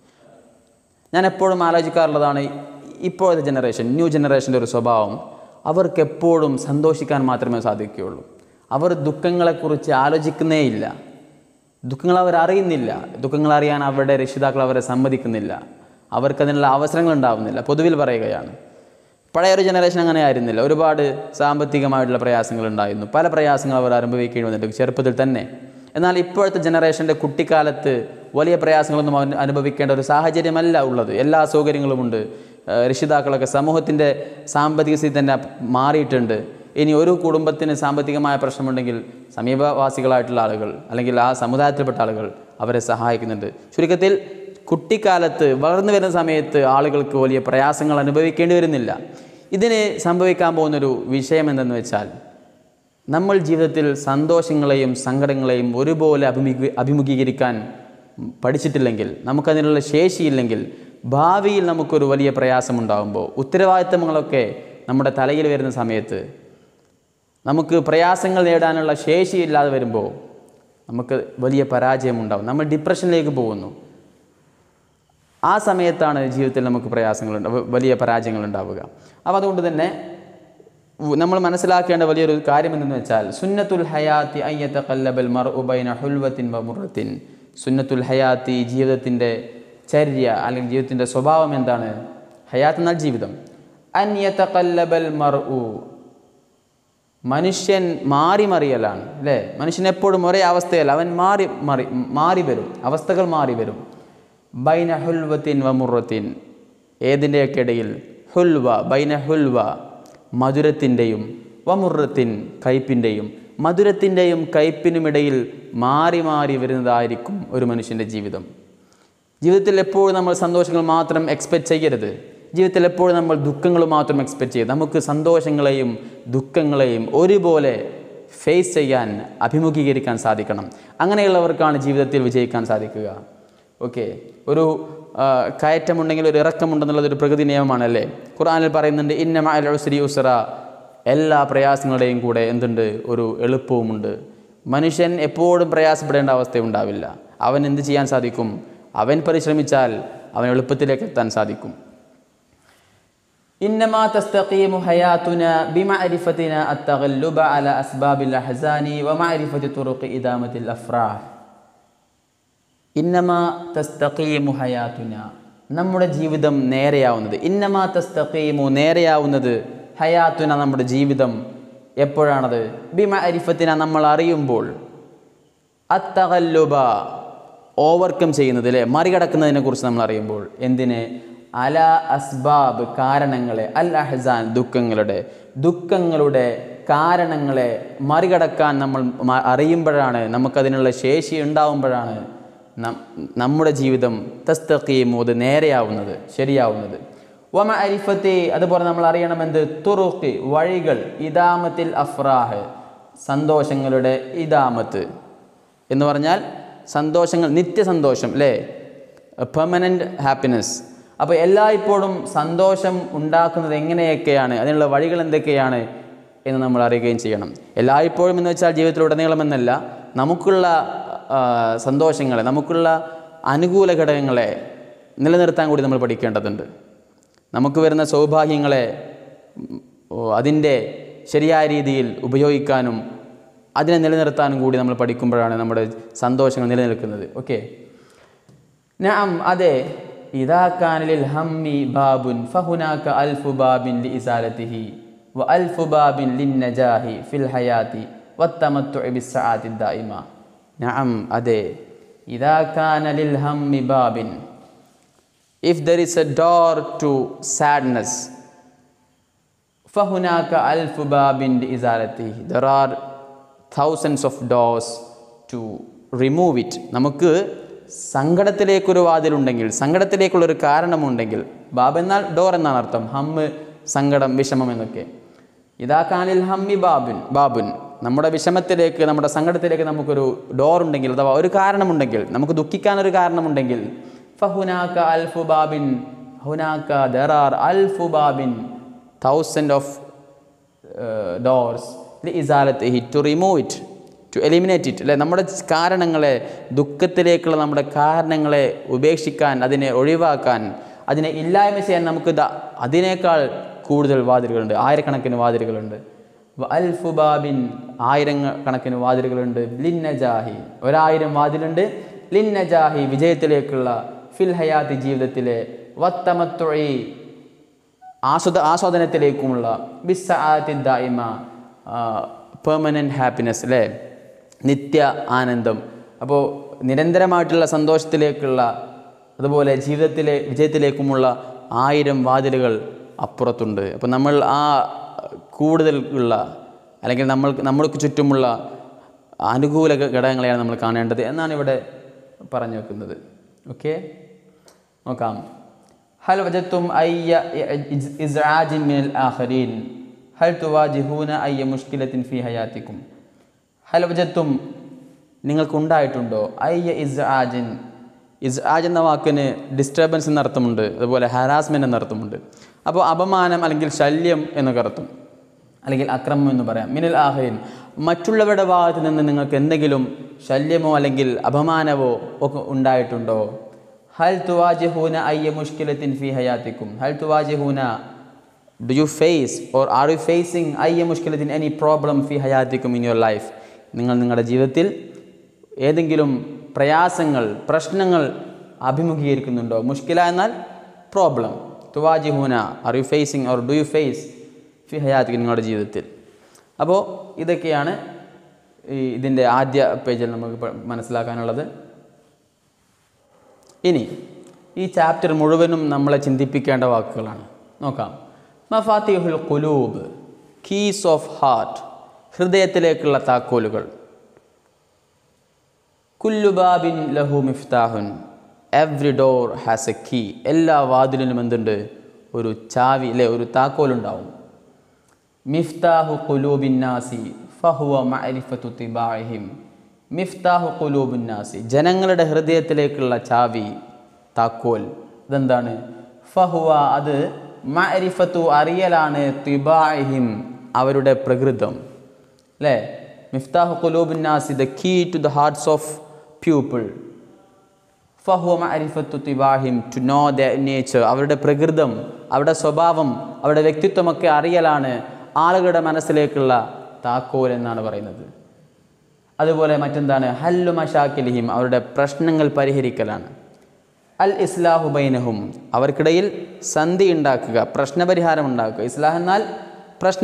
ഞാൻ എപ്പോഴും ആലോചിക്കാറുള്ളതാണ്, ഇപ്പോഴത്തെ ജനറേഷൻ, ന്യൂ ജനറേഷൻ്റെ ഒരു സ്വഭാവം, അവർക്ക് എപ്പോഴും സന്തോഷിക്കാൻ മാത്രമേ സാധിക്കുകയുള്ളൂ. അവർ ദുഃഖങ്ങളെക്കുറിച്ച് ആലോചിക്കുന്നേ ഇല്ല. ദുഃഖങ്ങൾ അവർ അറിയുന്നില്ല. ദുഃഖങ്ങൾ അറിയാൻ അവരുടെ രക്ഷിതാക്കൾ അവരെ സമ്മതിക്കുന്നില്ല. അവർക്കതിനുള്ള അവസരങ്ങൾ ഉണ്ടാവുന്നില്ല. പൊതുവിൽ പറയുകയാണ്. പഴയൊരു ജനറേഷൻ അങ്ങനെ ആയിരുന്നില്ല. ഒരുപാട് സാമ്പത്തികമായിട്ടുള്ള പ്രയാസങ്ങൾ ഉണ്ടായിരുന്നു. പല പ്രയാസങ്ങൾ അവർ അനുഭവിക്കേണ്ടി വന്നിട്ടുണ്ട് ചെറുപ്പത്തിൽ തന്നെ. എന്നാൽ ഇപ്പോഴത്തെ ജനറേഷൻ്റെ കുട്ടിക്കാലത്ത് വലിയ പ്രയാസങ്ങളൊന്നും അനുഭവിക്കേണ്ട ഒരു സാഹചര്യമല്ല ഉള്ളത്. എല്ലാ സൗകര്യങ്ങളുമുണ്ട്. രക്ഷിതാക്കളൊക്കെ സമൂഹത്തിൻ്റെ സാമ്പത്തിക സ്ഥിതി തന്നെ മാറിയിട്ടുണ്ട്. ഇനി ഒരു കുടുംബത്തിന് സാമ്പത്തികമായ പ്രശ്നമുണ്ടെങ്കിൽ സമീപവാസികളായിട്ടുള്ള ആളുകൾ അല്ലെങ്കിൽ ആ സമുദായത്തിൽപ്പെട്ട ആളുകൾ അവരെ സഹായിക്കുന്നുണ്ട്. ചുരുക്കത്തിൽ കുട്ടിക്കാലത്ത് വളർന്നു വരുന്ന സമയത്ത് ആളുകൾക്ക് വലിയ പ്രയാസങ്ങൾ അനുഭവിക്കേണ്ടി വരുന്നില്ല. ഇതിന് സംഭവിക്കാൻ പോകുന്നൊരു വിഷയം എന്തെന്ന് വെച്ചാൽ, നമ്മൾ ജീവിതത്തിൽ സന്തോഷങ്ങളെയും സങ്കടങ്ങളെയും ഒരുപോലെ അഭിമുഖീകരിക്കാൻ പഠിച്ചിട്ടില്ലെങ്കിൽ, നമുക്കതിനുള്ള ശേഷിയില്ലെങ്കിൽ, ഭാവിയിൽ നമുക്കൊരു വലിയ പ്രയാസമുണ്ടാകുമ്പോൾ, ഉത്തരവാദിത്തങ്ങളൊക്കെ നമ്മുടെ തലയിൽ വരുന്ന സമയത്ത്, നമുക്ക് പ്രയാസങ്ങൾ നേടാനുള്ള ശേഷിയില്ലാതെ വരുമ്പോൾ നമുക്ക് വലിയ പരാജയമുണ്ടാകും. നമ്മൾ ഡിപ്രഷനിലേക്ക് പോകുന്നു. ആ സമയത്താണ് ജീവിതത്തിൽ നമുക്ക് വലിയ പരാജയങ്ങൾ ഉണ്ടാവുക. അപ്പോൾ അതുകൊണ്ട് തന്നെ നമ്മൾ മനസ്സിലാക്കേണ്ട വലിയൊരു കാര്യം എന്തെന്ന് വെച്ചാൽ, സുന്നത്തുൽ ഹയാത്തി അൻ യതഖല്ലബൽ മർഉ ബൈന ഹുൽവത്തിൻ വ മുർറത്തിൻ. സുന്നത്തുൽ ഹയാത്തി, ജീവിതത്തിൻ്റെ ചര്യ അല്ലെങ്കിൽ ജീവിതത്തിൻ്റെ സ്വഭാവം എന്താണ്? ഹയാത്ത് എന്നാൽ ജീവിതം. അൻ യതഖല്ലബൽ മർഉ, മനുഷ്യൻ മറിയലാണ് അല്ലേ? മനുഷ്യൻ എപ്പോഴും ഒരേ അവസ്ഥയല്ല, അവൻ മാറി വരും, അവസ്ഥകൾ മാറി വരും. ബൈന ഹുൽവത്തിൻ വ മുർറത്തിൻ, ഏതിൻ്റെയൊക്കെ ഇടയിൽ? ഹുൽവ, ബൈന ഹുൽവ, മധുരത്തിൻ്റെയും, വ മുർറത്തിൻ, കയ്പിൻ്റെയും. മധുരത്തിൻ്റെയും കയ്പിനുമിടയിൽ മാറി വരുന്നതായിരിക്കും ഒരു മനുഷ്യൻ്റെ ജീവിതം. ജീവിതത്തിൽ എപ്പോഴും നമ്മൾ സന്തോഷങ്ങൾ മാത്രം എക്സ്പെക്റ്റ് ചെയ്യരുത്. ജീവിതത്തിൽ എപ്പോഴും നമ്മൾ ദുഃഖങ്ങൾ മാത്രം എക്സ്പെക്റ്റ് ചെയ്യരുത്. നമുക്ക് സന്തോഷങ്ങളെയും ദുഃഖങ്ങളെയും ഒരുപോലെ ഫേസ് ചെയ്യാൻ, അഭിമുഖീകരിക്കാൻ സാധിക്കണം. അങ്ങനെയുള്ളവർക്കാണ് ജീവിതത്തിൽ വിജയിക്കാൻ സാധിക്കുക. ഓക്കെ. ഒരു കയറ്റമുണ്ടെങ്കിൽ ഒരു ഇറക്കമുണ്ടെന്നുള്ളതൊരു പ്രകൃതി നിയമമാണല്ലേ? ഖുർആനിൽ പറയുന്നുണ്ട്, ഇന്ന മഅൽ ഉസ്രി യുസ്റ, എല്ലാ പ്രയാസങ്ങളുടെയും കൂടെ എന്തുണ്ട്? ഒരു എളുപ്പവുമുണ്ട്. മനുഷ്യൻ എപ്പോഴും പ്രയാസപ്പെടേണ്ട അവസ്ഥയുണ്ടാവില്ല. അവൻ എന്ത് ചെയ്യാൻ സാധിക്കും? അവൻ പരിശ്രമിച്ചാൽ അവൻ എളുപ്പത്തിലേക്ക് എത്താൻ സാധിക്കും. ഇന്നമാ തസ്തഖീമു ഹയാതുനാ ബിമഅരിഫതിനാ അത്തഗല്ലുബ അലാ അസ്ബാബിൽ അഹ്സാനി വമഅരിഫതി തുറുഖി ഇദാമത്തിൽ അഫ്റാഹ്. ഇന്നമാ തസ്തഖീമു ഹയാതുനാ, നമ്മുടെ ജീവിതം നേരെയാവുന്നത്. ഇന്നമാ തസ്തഖീമു, നേരെയാവുന്നത്. ഹയാതുന, നമ്മുടെ ജീവിതം എപ്പോഴാണത്? ബിമഅരിഫതിനാ, നമ്മൾ അറിയുമ്പോൾ. അത്തഗല്ലുബ, ഓവർകം ചെയ്യുന്നത് അല്ലേ, മറികടക്കുന്നതിനെ കുറിച്ച് നമ്മൾ അറിയുമ്പോൾ എന്തിന് അല അസ്ബാബ് കാരണങ്ങളെ, അൽ അഹ്സാൻ ദുഃഖങ്ങളുടെ കാരണങ്ങളെ മറികടക്കാൻ നമ്മൾ അറിയുമ്പോഴാണ്, നമുക്കതിനുള്ള ശേഷി ഉണ്ടാവുമ്പോഴാണ് നമ്മുടെ ജീവിതം തസ്തഖീമു അത് നേരെയാവുന്നത്, ശരിയാവുന്നത്. വമ അരിഫത്തെ അതുപോലെ നമ്മൾ അറിയണമെന്ത് തുറുഖി വഴികൾ, ഇദാമത്തിൽ അഫ്രാഹ് സന്തോഷങ്ങളുടെ ഇദാമത്ത് എന്ന് പറഞ്ഞാൽ സന്തോഷങ്ങൾ, നിത്യസന്തോഷം അല്ലേ, പെർമനൻ്റ് ഹാപ്പിനെസ്. അപ്പോൾ എല്ലായ്പ്പോഴും സന്തോഷം ഉണ്ടാക്കുന്നത് എങ്ങനെയൊക്കെയാണ്, അതിനുള്ള വഴികൾ എന്തൊക്കെയാണ് എന്ന് നമ്മൾ അറിയുകയും ചെയ്യണം. എല്ലായ്പ്പോഴും എന്ന് വെച്ചാൽ ജീവിതത്തിലുടനീളം എന്നല്ല, നമുക്കുള്ള സന്തോഷങ്ങളെ, നമുക്കുള്ള അനുകൂല ഘടകങ്ങളെ നിലനിർത്താൻ കൂടി നമ്മൾ പഠിക്കേണ്ടതുണ്ട്. നമുക്ക് വരുന്ന സൗഭാഗ്യങ്ങളെ അതിൻ്റെ ശരിയായ രീതിയിൽ ഉപയോഗിക്കാനും അതിനെ നിലനിർത്താനും കൂടി നമ്മൾ പഠിക്കുമ്പോഴാണ് നമ്മുടെ സന്തോഷങ്ങൾ നിലനിൽക്കുന്നത്. ഓക്കെ, നഅം അതെ. ഇദാ കാന ലിൽ ഹമ്മി ബാബുൻ ഫഹുനാക അൽഫു ബാബിൻ ലിഇസാലതിഹി വ അൽഫു ബാബിൻ ലിന്നജാഹി ഫിൽ ഹയാതി വത്തമത്തുഇ ബിസ്സആതി ദായിമ. നഅം അതെ. ഇദാ കാന ലിൽ ഹമ്മി Babin, if there is a door to sadness, فهناك ألف باب لإزالته, there are thousands of doors to remove it. നമുക്ക് സങ്കടത്തിലേക്കൊരു വാതിലുണ്ടെങ്കിൽ, സങ്കടത്തിലേക്കുള്ളൊരു കാരണമുണ്ടെങ്കിൽ, ബാബ് എന്നാൽ ഡോർ എന്നാണ് അർത്ഥം, ഹമ്മ് സങ്കടം വിഷമം എന്നൊക്കെ. ഇദാ കാനിൽ ഹമ്മി ബാബുൻ നമ്മുടെ വിഷമത്തിലേക്ക്, നമ്മുടെ സങ്കടത്തിലേക്ക് നമുക്കൊരു ഡോർ ഉണ്ടെങ്കിൽ, അഥവാ ഒരു കാരണമുണ്ടെങ്കിൽ, നമുക്ക് ദുഃഖിക്കാനൊരു കാരണമുണ്ടെങ്കിൽ, ഫഹുനാക അൽഫു ബാബിൻ, ഹുനാക ദർ ആർ അൽഫു ബാബിൻ, thousand of doors ലിഇസാലതിഹി, to remove it, to eliminate it അല്ലേ. നമ്മുടെ കാരണങ്ങളെ, ദുഃഖത്തിലേക്കുള്ള നമ്മുടെ കാരണങ്ങളെ ഉപേക്ഷിക്കാൻ, അതിനെ ഒഴിവാക്കാൻ, അതിനെ ഇല്ലായ്മ ചെയ്യാൻ നമുക്ക് അതിനേക്കാൾ കൂടുതൽ വാതിലുകളുണ്ട്, ആയിരക്കണക്കിന് വാതിലുകളുണ്ട്. അൽഫു ബാബിൻ ആയിരക്കണക്കിന് വാതിലുകളുണ്ട്. ലിന്നജാഹി 1000 വാതിലുണ്ട്. ലിന്നജാഹി വിജയത്തിലേക്കുള്ള, ഫിൽ ഹയാത്തി ജീവിതത്തിലെ, വത്തമത്തുഇ ആസ്വാദനത്തിലേക്കുമുള്ള, ബിസ്സആതി ദായിമ പെർമനൻ്റ് ഹാപ്പിനെസ് അല്ലേ, നിത്യ ആനന്ദം. അപ്പോൾ നിരന്തരമായിട്ടുള്ള സന്തോഷത്തിലേക്കുള്ള, അതുപോലെ ജീവിതത്തിലെ വിജയത്തിലേക്കുമുള്ള 1000 വാതിലുകൾ അപ്പുറത്തുണ്ട്. അപ്പോൾ നമ്മൾ ആ കൂടുതൽ ഉള്ള, അല്ലെങ്കിൽ നമ്മൾക്ക് ചുറ്റുമുള്ള അനുകൂല ഘടകങ്ങളെയാണ് നമ്മൾ കാണേണ്ടത് എന്നാണ് ഇവിടെ പറഞ്ഞു വെക്കുന്നത്. ഓക്കെ, നോക്കാം. ഹൽ വജത്തും അയ്യ ഇസ്ആജിൻ മിനൽ ആഖരീൻ ഹൽ തുവാജിഹൂന അയ്യ മുഷ്കിലത്തിൻ ഫി ഹയാത്തിക്കും. ഹൽ വജത്തും നിങ്ങൾക്കുണ്ടായിട്ടുണ്ടോ, അയ്യ ഇസ്ആജിൻ, ഇസ്ആജ് എന്ന വാക്കിന് ഡിസ്റ്റർബൻസ് എന്നർത്ഥമുണ്ട്, അതുപോലെ ഹാരാസ്മെൻ്റ് എന്നർത്ഥമുണ്ട്. അപ്പോൾ അപമാനം അല്ലെങ്കിൽ ശല്യം എന്നൊക്കെ അർത്ഥം, അല്ലെങ്കിൽ അക്രമം എന്ന് പറയാം. മിനൽ ആഖരീൻ മറ്റുള്ളവരുടെ ഭാഗത്ത് നിന്ന് നിങ്ങൾക്ക് എന്തെങ്കിലും ശല്യമോ അല്ലെങ്കിൽ അപമാനമോ ഒക്കെ ഉണ്ടായിട്ടുണ്ടോ. ഹൽ തുവാജിഹൂന അയ്യ മുഷ്കിലത്തിൻ ഫി ഹയാത്തിക്കും. ഹൽ തുവാജിഹൂന, do you face or are you facing അയ്യ മുഷ്കിലത്തിൻ, any problem phi ഹയാത്തിക്കും in your life. നിങ്ങൾ നിങ്ങളുടെ ജീവിതത്തിൽ ഏതെങ്കിലും പ്രയാസങ്ങൾ, പ്രശ്നങ്ങൾ അഭിമുഖീകരിക്കുന്നുണ്ടോ. മുഷ്കില എന്നാൽ പ്രോബ്ലം. തുവാജിഹൂന are you facing or do you face ഫി ഹയാത്തിക്കും, നിങ്ങളുടെ ജീവിതത്തിൽ. അപ്പോൾ ഇതൊക്കെയാണ് ഇതിൻ്റെ ആദ്യ പേജിൽ നമുക്ക് മനസ്സിലാക്കാനുള്ളത്. ഇനി ഈ ചാപ്റ്റർ മുഴുവനും നമ്മളെ ചിന്തിപ്പിക്കേണ്ട വാക്കുകളാണ്. നോക്കാം. മഫാത്തിഹുൽ ഖുലൂബ്, കീസ് ഓഫ് ഹാർട്ട്, ഹൃദയത്തിലേക്കുള്ള താക്കോലുകൾ. കുല്ലു ബാബിൻ ലഹു മിഫ്താഹുൻ, every door has a key, എല്ലാ വാതിലിനും എന്തുണ്ട്, ഒരു ചാവി അല്ലെ, ഒരു താക്കോലുണ്ടാവും. മിഫ്താഹു ഖുലൂബിൻ നാസി ഫഹുവ മഅരിഫത്തു തിബാഇഹിം. മിഫ്താഹു ഖുലൂബിൻ നാസി, ജനങ്ങളുടെ ഹൃദയത്തിലേക്കുള്ള ചാവി, താക്കോൽ. ഇതെന്താണ്? ഫഹുവ, അത് മഅരിഫത്തു, അറിയലാണ്, തിബാഇഹിം, അവരുടെ പ്രകൃതം അല്ലേ. മിഫ്താഹു ഖുലൂബിൻ നാസി, the key to the hearts of people. ഫഹുവ മഅരിഫത്തു തിബാഇഹിം, ടു നോ ദ നേച്ചർ, അവരുടെ പ്രകൃതം, അവരുടെ സ്വഭാവം, അവരുടെ വ്യക്തിത്വമൊക്കെ അറിയലാണ് ആളുകളുടെ മനസ്സിലേക്കുള്ള താക്കോൽ എന്നാണ് പറയുന്നത്. അതുപോലെ മറ്റെന്താണ്? ഹല്ലു മശാക്കിലിഹിം, അവരുടെ പ്രശ്നങ്ങൾ പരിഹരിക്കലാണ്. അൽ ഇസ്ലാഹു ബൈനഹും, അവർക്കിടയിൽ സന്ധി ഉണ്ടാക്കുക, പ്രശ്നപരിഹാരം ഉണ്ടാക്കുക. ഇസ്ലാഹ് എന്നാൽ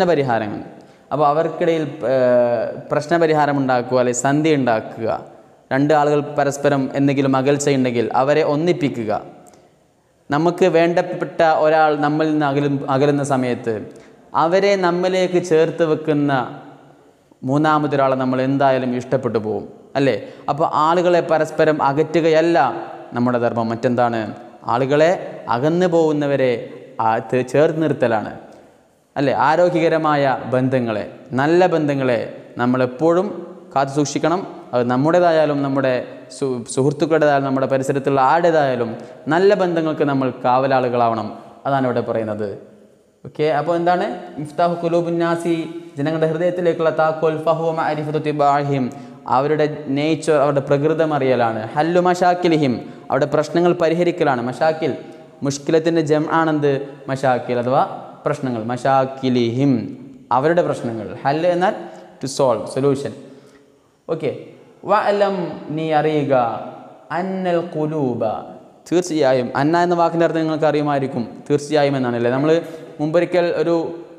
പ്രശ്നപരിഹാരങ്ങൾ. അപ്പോൾ അവർക്കിടയിൽ പ്രശ്നപരിഹാരം ഉണ്ടാക്കുക, അല്ലെങ്കിൽ സന്ധി ഉണ്ടാക്കുക. രണ്ട് ആളുകൾ പരസ്പരം എന്തെങ്കിലും അകൽച്ചയുണ്ടെങ്കിൽ അവരെ ഒന്നിപ്പിക്കുക. നമുക്ക് വേണ്ടപ്പെട്ട ഒരാൾ നമ്മളിൽ നിന്ന് അകലുന്ന സമയത്ത് അവരെ നമ്മിലേക്ക് ചേർത്ത് വെക്കുന്ന മൂന്നാമതൊരാളെ നമ്മൾ എന്തായാലും ഇഷ്ടപ്പെട്ടു പോകും, അല്ലേ? അപ്പോൾ ആളുകളെ പരസ്പരം അകറ്റുകയല്ല നമ്മുടെ ധർമ്മം, മറ്റെന്താണ്? ആളുകളെ അകന്നു പോകുന്നവരെ ചേർത്ത് നിർത്തലാണ്, അല്ലേ? ആരോഗ്യകരമായ ബന്ധങ്ങളെ, നല്ല ബന്ധങ്ങളെ നമ്മളെപ്പോഴും കാത്തു സൂക്ഷിക്കണം. അത് നമ്മുടേതായാലും നമ്മുടെ സുഹൃത്തുക്കളുടേതായാലും നമ്മുടെ പരിസരത്തുള്ള ആരുടേതായാലും നല്ല ബന്ധങ്ങൾക്ക് നമ്മൾ കാവലാളുകളാവണം. അതാണ് ഇവിടെ പറയുന്നത്. ഓക്കെ, അപ്പോൾ എന്താണ്? ഇഫ്താഹു ഖുലൂബുന്നാസി, ജനങ്ങളുടെ ഹൃദയത്തിലേക്കുള്ള താക്കോൽ ഫഹുവ മഅരിഫതു തിബാഹിം, അവരുടെ നേച്ചർ, അവരുടെ പ്രകൃതം അറിയലാണ്. ഹല്ലു മശാക്കിലിഹിം, അവരുടെ പ്രശ്നങ്ങൾ പരിഹരിക്കലാണ്. മശാക്കിൽ, മുഷ്കിലത്തിൻ്റെ ജം ആണെന്ത്? മശാക്കിൽ അഥവാ പ്രശ്നങ്ങൾ. മശാക്കിലിഹിം, അവരുടെ പ്രശ്നങ്ങൾ. ഹല്ല് എന്നാൽ ടു സോൾവ്, സൊല്യൂഷൻ. ഓക്കെ, വഅലം, നീ അറിയുക, അന്നൽ ഖുലൂബ, തീർച്ചയായും. അന്ന എന്ന വാക്കിൻ്റെ അർത്ഥം നിങ്ങൾക്ക് അറിയുമായിരിക്കും, തീർച്ചയായും എന്നാണല്ലേ. നമ്മൾ മുമ്പൊരിക്കൽ ഒരു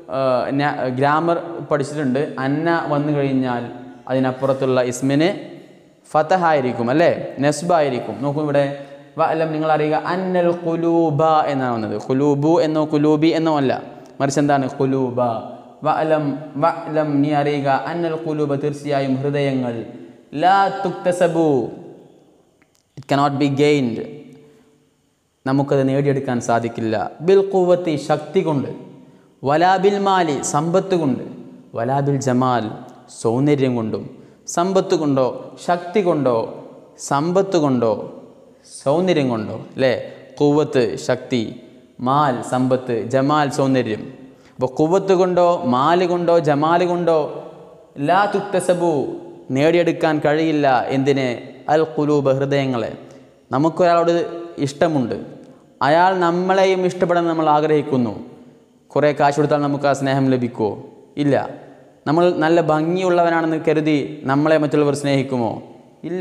ഗ്രാമർ പഠിച്ചിട്ടുണ്ട്. അന്ന വന്നു കഴിഞ്ഞാൽ അതിനപ്പുറത്തുള്ള ഇസ്മിന് ഫതഹായിരിക്കും, അല്ലേ? നെസ്ബായിരിക്കും. നോക്കൂ ഇവിടെ, വഅലം, നിങ്ങൾ അറിയുക, അന്നൽ ഖുലൂബ എന്നാണ് വന്നത്. ഖുലൂബു എന്നോ ഖുലൂബി എന്നോ അല്ല, മറിച്ച് എന്താണ്? ഖുലൂബ. വഅലം, വഅലം, നീ അറിയുക, അന്നൽ ഖുലൂബ, തീർച്ചയായും ഹൃദയങ്ങൾ, ലാ തുക്തസബു, ഇറ്റ് കനോട്ട് ബി ഗെയിൻഡ്, നമുക്കത് നേടിയെടുക്കാൻ സാധിക്കില്ല. ബിൽ ഖുവത്തി, ശക്തി കൊണ്ട്, വലാ ബിൽ മാലി, സമ്പത്ത് കൊണ്ട്, വലാ ബിൽ ജമാൽ, സൗന്ദര്യം കൊണ്ടും. സമ്പത്ത് കൊണ്ടോ, ശക്തി കൊണ്ടോ, സമ്പത്ത് കൊണ്ടോ, സൗന്ദര്യം കൊണ്ടോ, അല്ലേ? ഖുവത്ത് ശക്തി, മാൽ സമ്പത്ത്, ജമാൽ സൗന്ദര്യം. അപ്പോൾ ഖുവത്ത് കൊണ്ടോ, മാല് കൊണ്ടോ, ജമാല് കൊണ്ടോ ലാ തുക്തസബു, നേടിയെടുക്കാൻ കഴിയില്ല. എന്തിനെ? അൽ ഖുലൂബ്, ഹൃദയങ്ങളെ. നമുക്കൊരാളോട് ഇഷ്ടമുണ്ട്, അയാൾ നമ്മളെയും ഇഷ്ടപ്പെടാൻ നമ്മൾ ആഗ്രഹിക്കുന്നു. കുറേ കാശ് കൊടുത്താൽ നമുക്ക് ആ സ്നേഹം ലഭിക്കുമോ? ഇല്ല. നമ്മൾ നല്ല ഭംഗിയുള്ളവനാണെന്ന് കരുതി നമ്മളെ മറ്റുള്ളവർ സ്നേഹിക്കുമോ? ഇല്ല.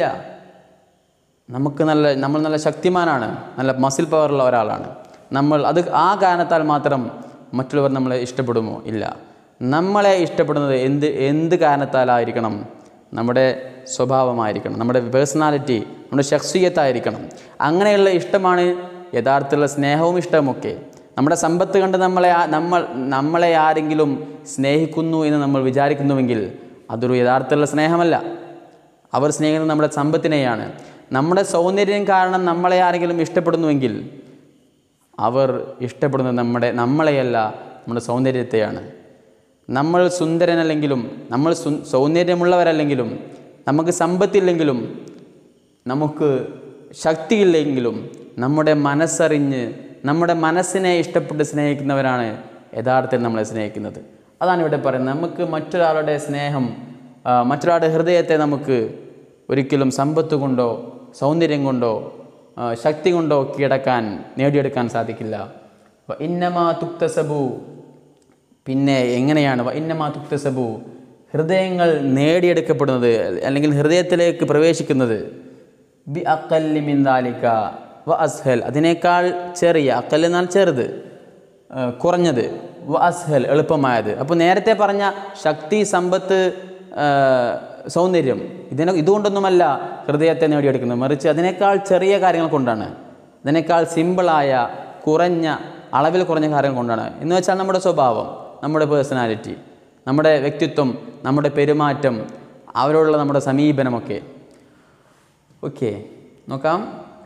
നമ്മൾ നല്ല ശക്തിമാനാണ്, നല്ല മസിൽ പവറുള്ള ഒരാളാണ് നമ്മൾ, അത് ആ കാരണത്താൽ മാത്രം മറ്റുള്ളവർ നമ്മളെ ഇഷ്ടപ്പെടുമോ? ഇല്ല. നമ്മളെ ഇഷ്ടപ്പെടുന്നത് എന്ത് കാരണത്താലായിരിക്കണം? നമ്മുടെ സ്വഭാവമായിരിക്കണം, നമ്മുടെ പേഴ്സണാലിറ്റി, നമ്മുടെ ശഖ്സിയത്തായിരിക്കണം. അങ്ങനെയുള്ള ഇഷ്ടമാണ് യഥാർത്ഥത്തിലുള്ള സ്നേഹവും ഇഷ്ടവുമൊക്കെ. നമ്മുടെ സമ്പത്ത് കണ്ട് നമ്മളെ ആരെങ്കിലും സ്നേഹിക്കുന്നു എന്ന് നമ്മൾ വിചാരിക്കുന്നുവെങ്കിൽ അതൊരു യഥാർത്ഥത്തിലുള്ള സ്നേഹമല്ല. അവർ സ്നേഹിക്കുന്നത് നമ്മുടെ സമ്പത്തിനെയാണ്. നമ്മുടെ സൗന്ദര്യം കാരണം നമ്മളെ ആരെങ്കിലും ഇഷ്ടപ്പെടുന്നുവെങ്കിൽ അവർ ഇഷ്ടപ്പെടുന്നത് നമ്മളെയല്ല, നമ്മുടെ സൗന്ദര്യത്തെയാണ്. നമ്മൾ സുന്ദരനല്ലെങ്കിലും, നമ്മൾ സൗന്ദര്യമുള്ളവരല്ലെങ്കിലും, നമുക്ക് സമ്പത്തില്ലെങ്കിലും, നമുക്ക് ശക്തിയില്ലെങ്കിലും, നമ്മുടെ മനസ്സറിഞ്ഞ് നമ്മുടെ മനസ്സിനെ ഇഷ്ടപ്പെട്ട് സ്നേഹിക്കുന്നവരാണ് യഥാർത്ഥത്തിൽ നമ്മളെ സ്നേഹിക്കുന്നത്. അതാണ് ഇവിടെ പറയുന്നത്. നമുക്ക് മറ്റൊരാളുടെ സ്നേഹം, മറ്റൊരാളുടെ ഹൃദയത്തെ നമുക്ക് ഒരിക്കലും സമ്പത്ത് കൊണ്ടോ സൗന്ദര്യം കൊണ്ടോ ശക്തി കൊണ്ടോ നേടിയെടുക്കാൻ സാധിക്കില്ല. ഇന്നമാ തുക്തസബു, പിന്നെ എങ്ങനെയാണ്? ഇന്നമാ തുക്തസബു, ഹൃദയങ്ങൾ നേടിയെടുക്കപ്പെടുന്നത് അല്ലെങ്കിൽ ഹൃദയത്തിലേക്ക് പ്രവേശിക്കുന്നത് ബി അഖല്ലി മിൻ ദാലിക വ അസ്ഹൽ, അതിനേക്കാൾ ചെറിയ, അഖൽ എന്നാൽ ചെറുത്, കുറഞ്ഞത്, വ അസ്ഹൽ എളുപ്പമായത്. അപ്പോൾ നേരത്തെ പറഞ്ഞ ശക്തി, സമ്പത്ത്, സൗന്ദര്യം ഇതുകൊണ്ടൊന്നുമല്ല ഹൃദയത്തെ നേടിയെടുക്കുന്നത്, മറിച്ച് അതിനേക്കാൾ ചെറിയ കാര്യങ്ങൾ കൊണ്ടാണ്, അതിനേക്കാൾ സിമ്പിളായ അളവിൽ കുറഞ്ഞ കാര്യങ്ങൾ കൊണ്ടാണ്. എന്ന് വെച്ചാൽ നമ്മുടെ സ്വഭാവം, നമ്മുടെ പേഴ്സണാലിറ്റി, നമ്മുടെ വ്യക്തിത്വം, നമ്മുടെ പെരുമാറ്റം, അവരോടുള്ള നമ്മുടെ സമീപനമൊക്കെ. ഓക്കെ, നോക്കാം.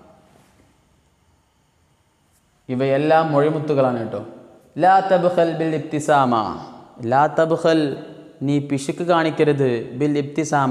ഇവയെല്ലാം മൊഴിമുത്തുകളാണ് കേട്ടോ. ലാ തബ്ഖൽ ബിൽ ഇബ്തിസാമ, ലാ തബ്ഖൽ, നീ പിശുക്ക് കാണിക്കരുത്, ബിൽ ഇബ്തിസാമ,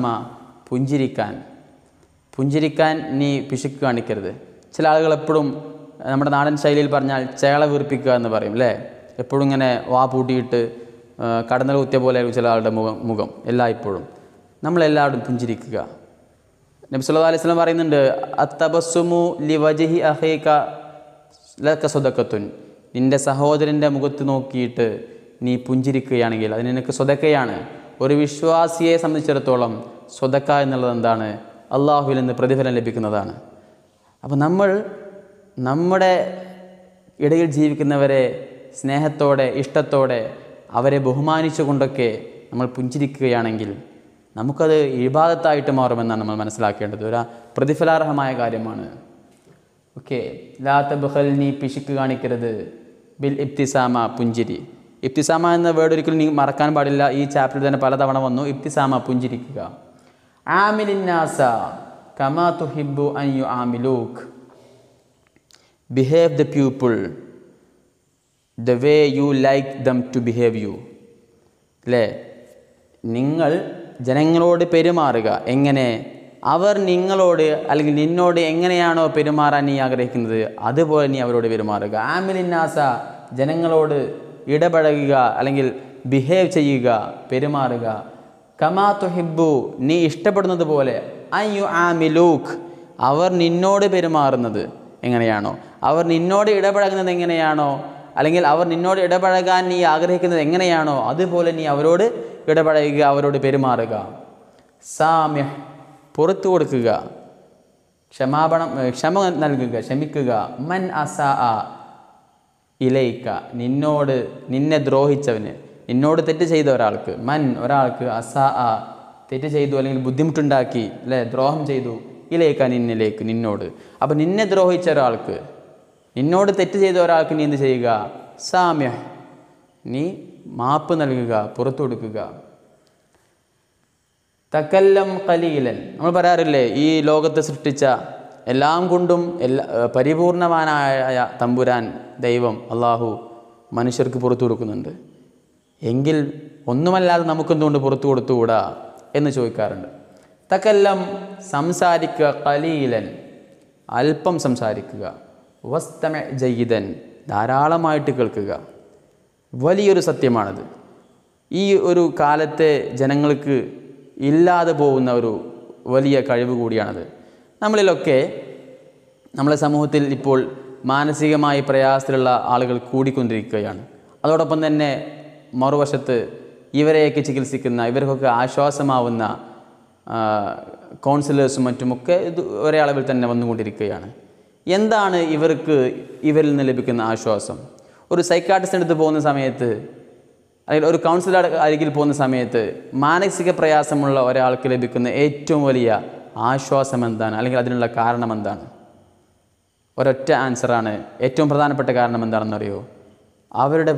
പുഞ്ചിരിക്കാൻ നീ പിശുക്ക് കാണിക്കരുത്. ചില ആളുകൾ എപ്പോഴും നമ്മുടെ നാടൻ ശൈലിയിൽ പറഞ്ഞാൽ ചേള വീർപ്പിക്കുക എന്ന് പറയും, അല്ലേ? എപ്പോഴും ഇങ്ങനെ വാ പൂട്ടിയിട്ട് കടന്നൽ കുത്തിയ പോലെ ചില ആളുടെ മുഖം എല്ലായ്പ്പോഴും. നമ്മളെല്ലാവരും പുഞ്ചിരിക്കുക. നബി സല്ലല്ലാഹു അലൈഹി വസല്ലം പറയുന്നുണ്ട്, അത്തബസ്സുമു ലിവജ്ഹി അഖീക ലക സദഖത്തുൻ, നിൻ്റെ സഹോദരൻ്റെ മുഖത്ത് നോക്കിയിട്ട് നീ പുഞ്ചിരിക്കുകയാണെങ്കിൽ അത് നിനക്ക് സ്വതക്കയാണ്. ഒരു വിശ്വാസിയെ സംബന്ധിച്ചിടത്തോളം സ്വതക്ക എന്നുള്ളത് എന്താണ്? അള്ളാഹുവിൽ നിന്ന് പ്രതിഫലം ലഭിക്കുന്നതാണ്. അപ്പോൾ നമ്മുടെ ഇടയിൽ ജീവിക്കുന്നവരെ സ്നേഹത്തോടെ, ഇഷ്ടത്തോടെ, അവരെ ബഹുമാനിച്ചുകൊണ്ടൊക്കെ നമ്മൾ പുഞ്ചിരിക്കുകയാണെങ്കിൽ നമുക്കത് ഇബാദത്തായിട്ട് മാറുമെന്നാണ് നമ്മൾ മനസ്സിലാക്കേണ്ടത്. ഒരു പ്രതിഫലാർഹമായ കാര്യമാണ്. ഓക്കെ, ലാ തബ്ഖൽ, നീ പിശുക്ക് കാണിക്കരുത്. ബിൽ ഇബ്തിസാമ, പുഞ്ചിരി. ഇബ്തിസാമ എന്ന വേർഡ് ഒരിക്കലും നീ മറക്കാൻ പാടില്ല. ഈ ചാപ്റ്ററിൽ തന്നെ പലതവണ വന്നു. ഇബ്തിസാമ, പുഞ്ചിരിക്കുക. ആമിലിന്നാസ കമാ തുഹിബ്ബു അൻ യുആമിലൂക്, behave the people the way you like them to behave you. അല്ലേ, നിങ്ങൾ ജനങ്ങളോട് പെരുമാറുക എങ്ങനെ അവർ നിങ്ങളോട് അല്ലെങ്കിൽ നിന്നോട് എങ്ങനെയാണോ പെരുമാറാൻ നീ ആഗ്രഹിക്കുന്നത് അതുപോലെ നീ അവരോട് പെരുമാറുക. ആമിലിന്നാസ, ജനങ്ങളോട് ഇടപഴകുക അല്ലെങ്കിൽ ബിഹേവ് ചെയ്യുക, പെരുമാറുക. കമാ തുഹിബ്ബു, നീ ഇഷ്ടപ്പെടുന്നത് പോലെ. അൻ യുആമിലൂക്, അവർ നിന്നോട് പെരുമാറുന്നത് എങ്ങനെയാണോ, അവർ നിന്നോട് ഇടപഴകുന്നത് എങ്ങനെയാണോ, അല്ലെങ്കിൽ അവർ നിന്നോട് ഇടപഴകാൻ നീ ആഗ്രഹിക്കുന്നത് എങ്ങനെയാണോ അതുപോലെ നീ അവരോട് ഇടപഴകുക, അവരോട് പെരുമാറുക. സാമിഹ്, പുറത്തു കൊടുക്കുക, ക്ഷമ നൽകുക, ക്ഷമിക്കുക. മൻ അസാഅ ഇലൈക, നിന്നെ ദ്രോഹിച്ചവന്, നിന്നോട് തെറ്റ് ചെയ്ത ഒരാൾക്ക്. മൻ, ഒരാൾക്ക്. അസാഅ, തെറ്റ് ചെയ്തു അല്ലെങ്കിൽ ബുദ്ധിമുട്ടുണ്ടാക്കി, അല്ലേ, ദ്രോഹം ചെയ്തു. ഇലൈക, നിന്നോട്. അപ്പം നിന്നെ ദ്രോഹിച്ച ഒരാൾക്ക്, നിന്നോട് തെറ്റ് ചെയ്ത ഒരാൾക്ക് നീ എന്ത് ചെയ്യുക? സാമ്യഹ്, നീ മാപ്പ് നൽകുക, പുറത്തു കൊടുക്കുക. തകല്ലം ഖലീലൻ, നമ്മൾ പറയാറില്ലേ, ഈ ലോകത്തെ സൃഷ്ടിച്ച എല്ലാം കൊണ്ടും പരിപൂർണവാനായ തമ്പുരാൻ ദൈവം അള്ളാഹു മനുഷ്യർക്ക് പുറത്തു കൊടുക്കുന്നുണ്ട്. എങ്കിൽ ഒന്നുമല്ലാതെ നമുക്കെന്തുകൊണ്ട് പുറത്തു കൊടുത്തുകൂടാ എന്ന് ചോദിക്കാറുണ്ട്. തകല്ലം, സംസാരിക്കുക. ഖലീലൻ, അല്പം സംസാരിക്കുക. വസ്തമ ജയ്യിദൻ, ധാരാളമായിട്ട് കേൾക്കുക. വലിയൊരു സത്യമാണത്. ഈ ഒരു കാലത്തെ ജനങ്ങൾക്ക് ഇല്ലാതെ പോകുന്ന ഒരു വലിയ കഴിവ് കൂടിയാണത്. നമ്മളിലൊക്കെ, നമ്മളെ സമൂഹത്തിൽ ഇപ്പോൾ മാനസികമായി പ്രയാസത്തിലുള്ള ആളുകൾ കൂടിക്കൊണ്ടിരിക്കുകയാണ്. അതോടൊപ്പം തന്നെ മറുവശത്ത് ഇവരെയൊക്കെ ചികിത്സിക്കുന്ന, ഇവർക്കൊക്കെ ആശ്വാസമാവുന്ന കൗൺസിലേഴ്സും മറ്റുമൊക്കെ ഒരേ അളവിൽ തന്നെ വന്നുകൊണ്ടിരിക്കുകയാണ്. എന്താണ് ഇവരിൽ നിന്ന് ലഭിക്കുന്ന ആശ്വാസം? ഒരു സൈക്കാട്രിസ്റ്റിൻ്റെ അടുത്ത് പോകുന്ന സമയത്ത് അല്ലെങ്കിൽ ഒരു കൗൺസിലർ അരികിൽ പോകുന്ന സമയത്ത് മാനസിക പ്രയാസമുള്ള ഒരാൾക്ക് ലഭിക്കുന്ന ഏറ്റവും വലിയ ആശ്വാസം എന്താണ്, അല്ലെങ്കിൽ അതിനുള്ള കാരണം എന്താണ്? ഒരൊറ്റ ആൻസറാണ്. ഏറ്റവും പ്രധാനപ്പെട്ട കാരണം എന്താണെന്നറിയോ? അവരുടെ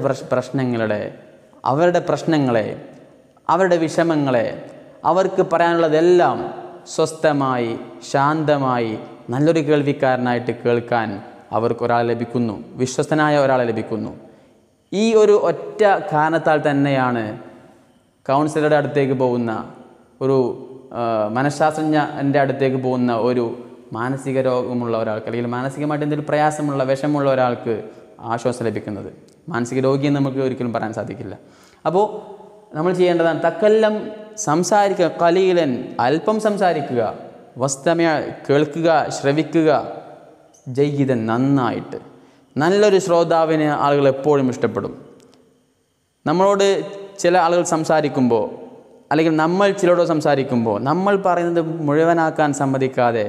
പ്രശ്നങ്ങളെ, അവരുടെ വിഷമങ്ങളെ, അവർക്ക് പറയാനുള്ളതെല്ലാം സ്വസ്ഥമായി, ശാന്തമായി, നല്ലൊരു കേൾവിക്കാരനായിട്ട് കേൾക്കാൻ അവർക്ക് ഒരാളെ ലഭിക്കുന്നു, വിശ്വസ്തനായ ഒരാളെ ലഭിക്കുന്നു. ഈ ഒരു ഒറ്റ കാരണത്താൽ തന്നെയാണ് കൗൺസിലറുടെ അടുത്തേക്ക് പോകുന്ന, ഒരു മനഃശാസ്ത്രജ്ഞൻ്റെ അടുത്തേക്ക് പോകുന്ന ഒരു മാനസിക രോഗമുള്ള ഒരാൾക്ക്, അല്ലെങ്കിൽ മാനസികമായിട്ട് എന്തെങ്കിലും പ്രയാസമുള്ള, വിഷമുള്ള ഒരാൾക്ക് ആശ്വാസം ലഭിക്കുന്നത്. മാനസിക രോഗിയെന്ന് നമുക്ക് ഒരിക്കലും പറയാൻ സാധിക്കില്ല. അപ്പോൾ നമ്മൾ ചെയ്യേണ്ടതാണ് തക്കല്ലം, സംസാരിക്കുക. ഖലീലൻ, അല്പം സംസാരിക്കുക. വസ്തമയ, കേൾക്കുക, ശ്രവിക്കുക. ജയ്യിദൻ, നന്നായിട്ട്. നല്ലൊരു ശ്രോതാവിനെ ആളുകൾ എപ്പോഴും ഇഷ്ടപ്പെടും. നമ്മളോട് ചില ആളുകൾ സംസാരിക്കുമ്പോൾ, അല്ലെങ്കിൽ നമ്മൾ ചിലരോട് സംസാരിക്കുമ്പോൾ നമ്മൾ പറയുന്നത് മുഴുവനാക്കാൻ സമ്മതിക്കാതെ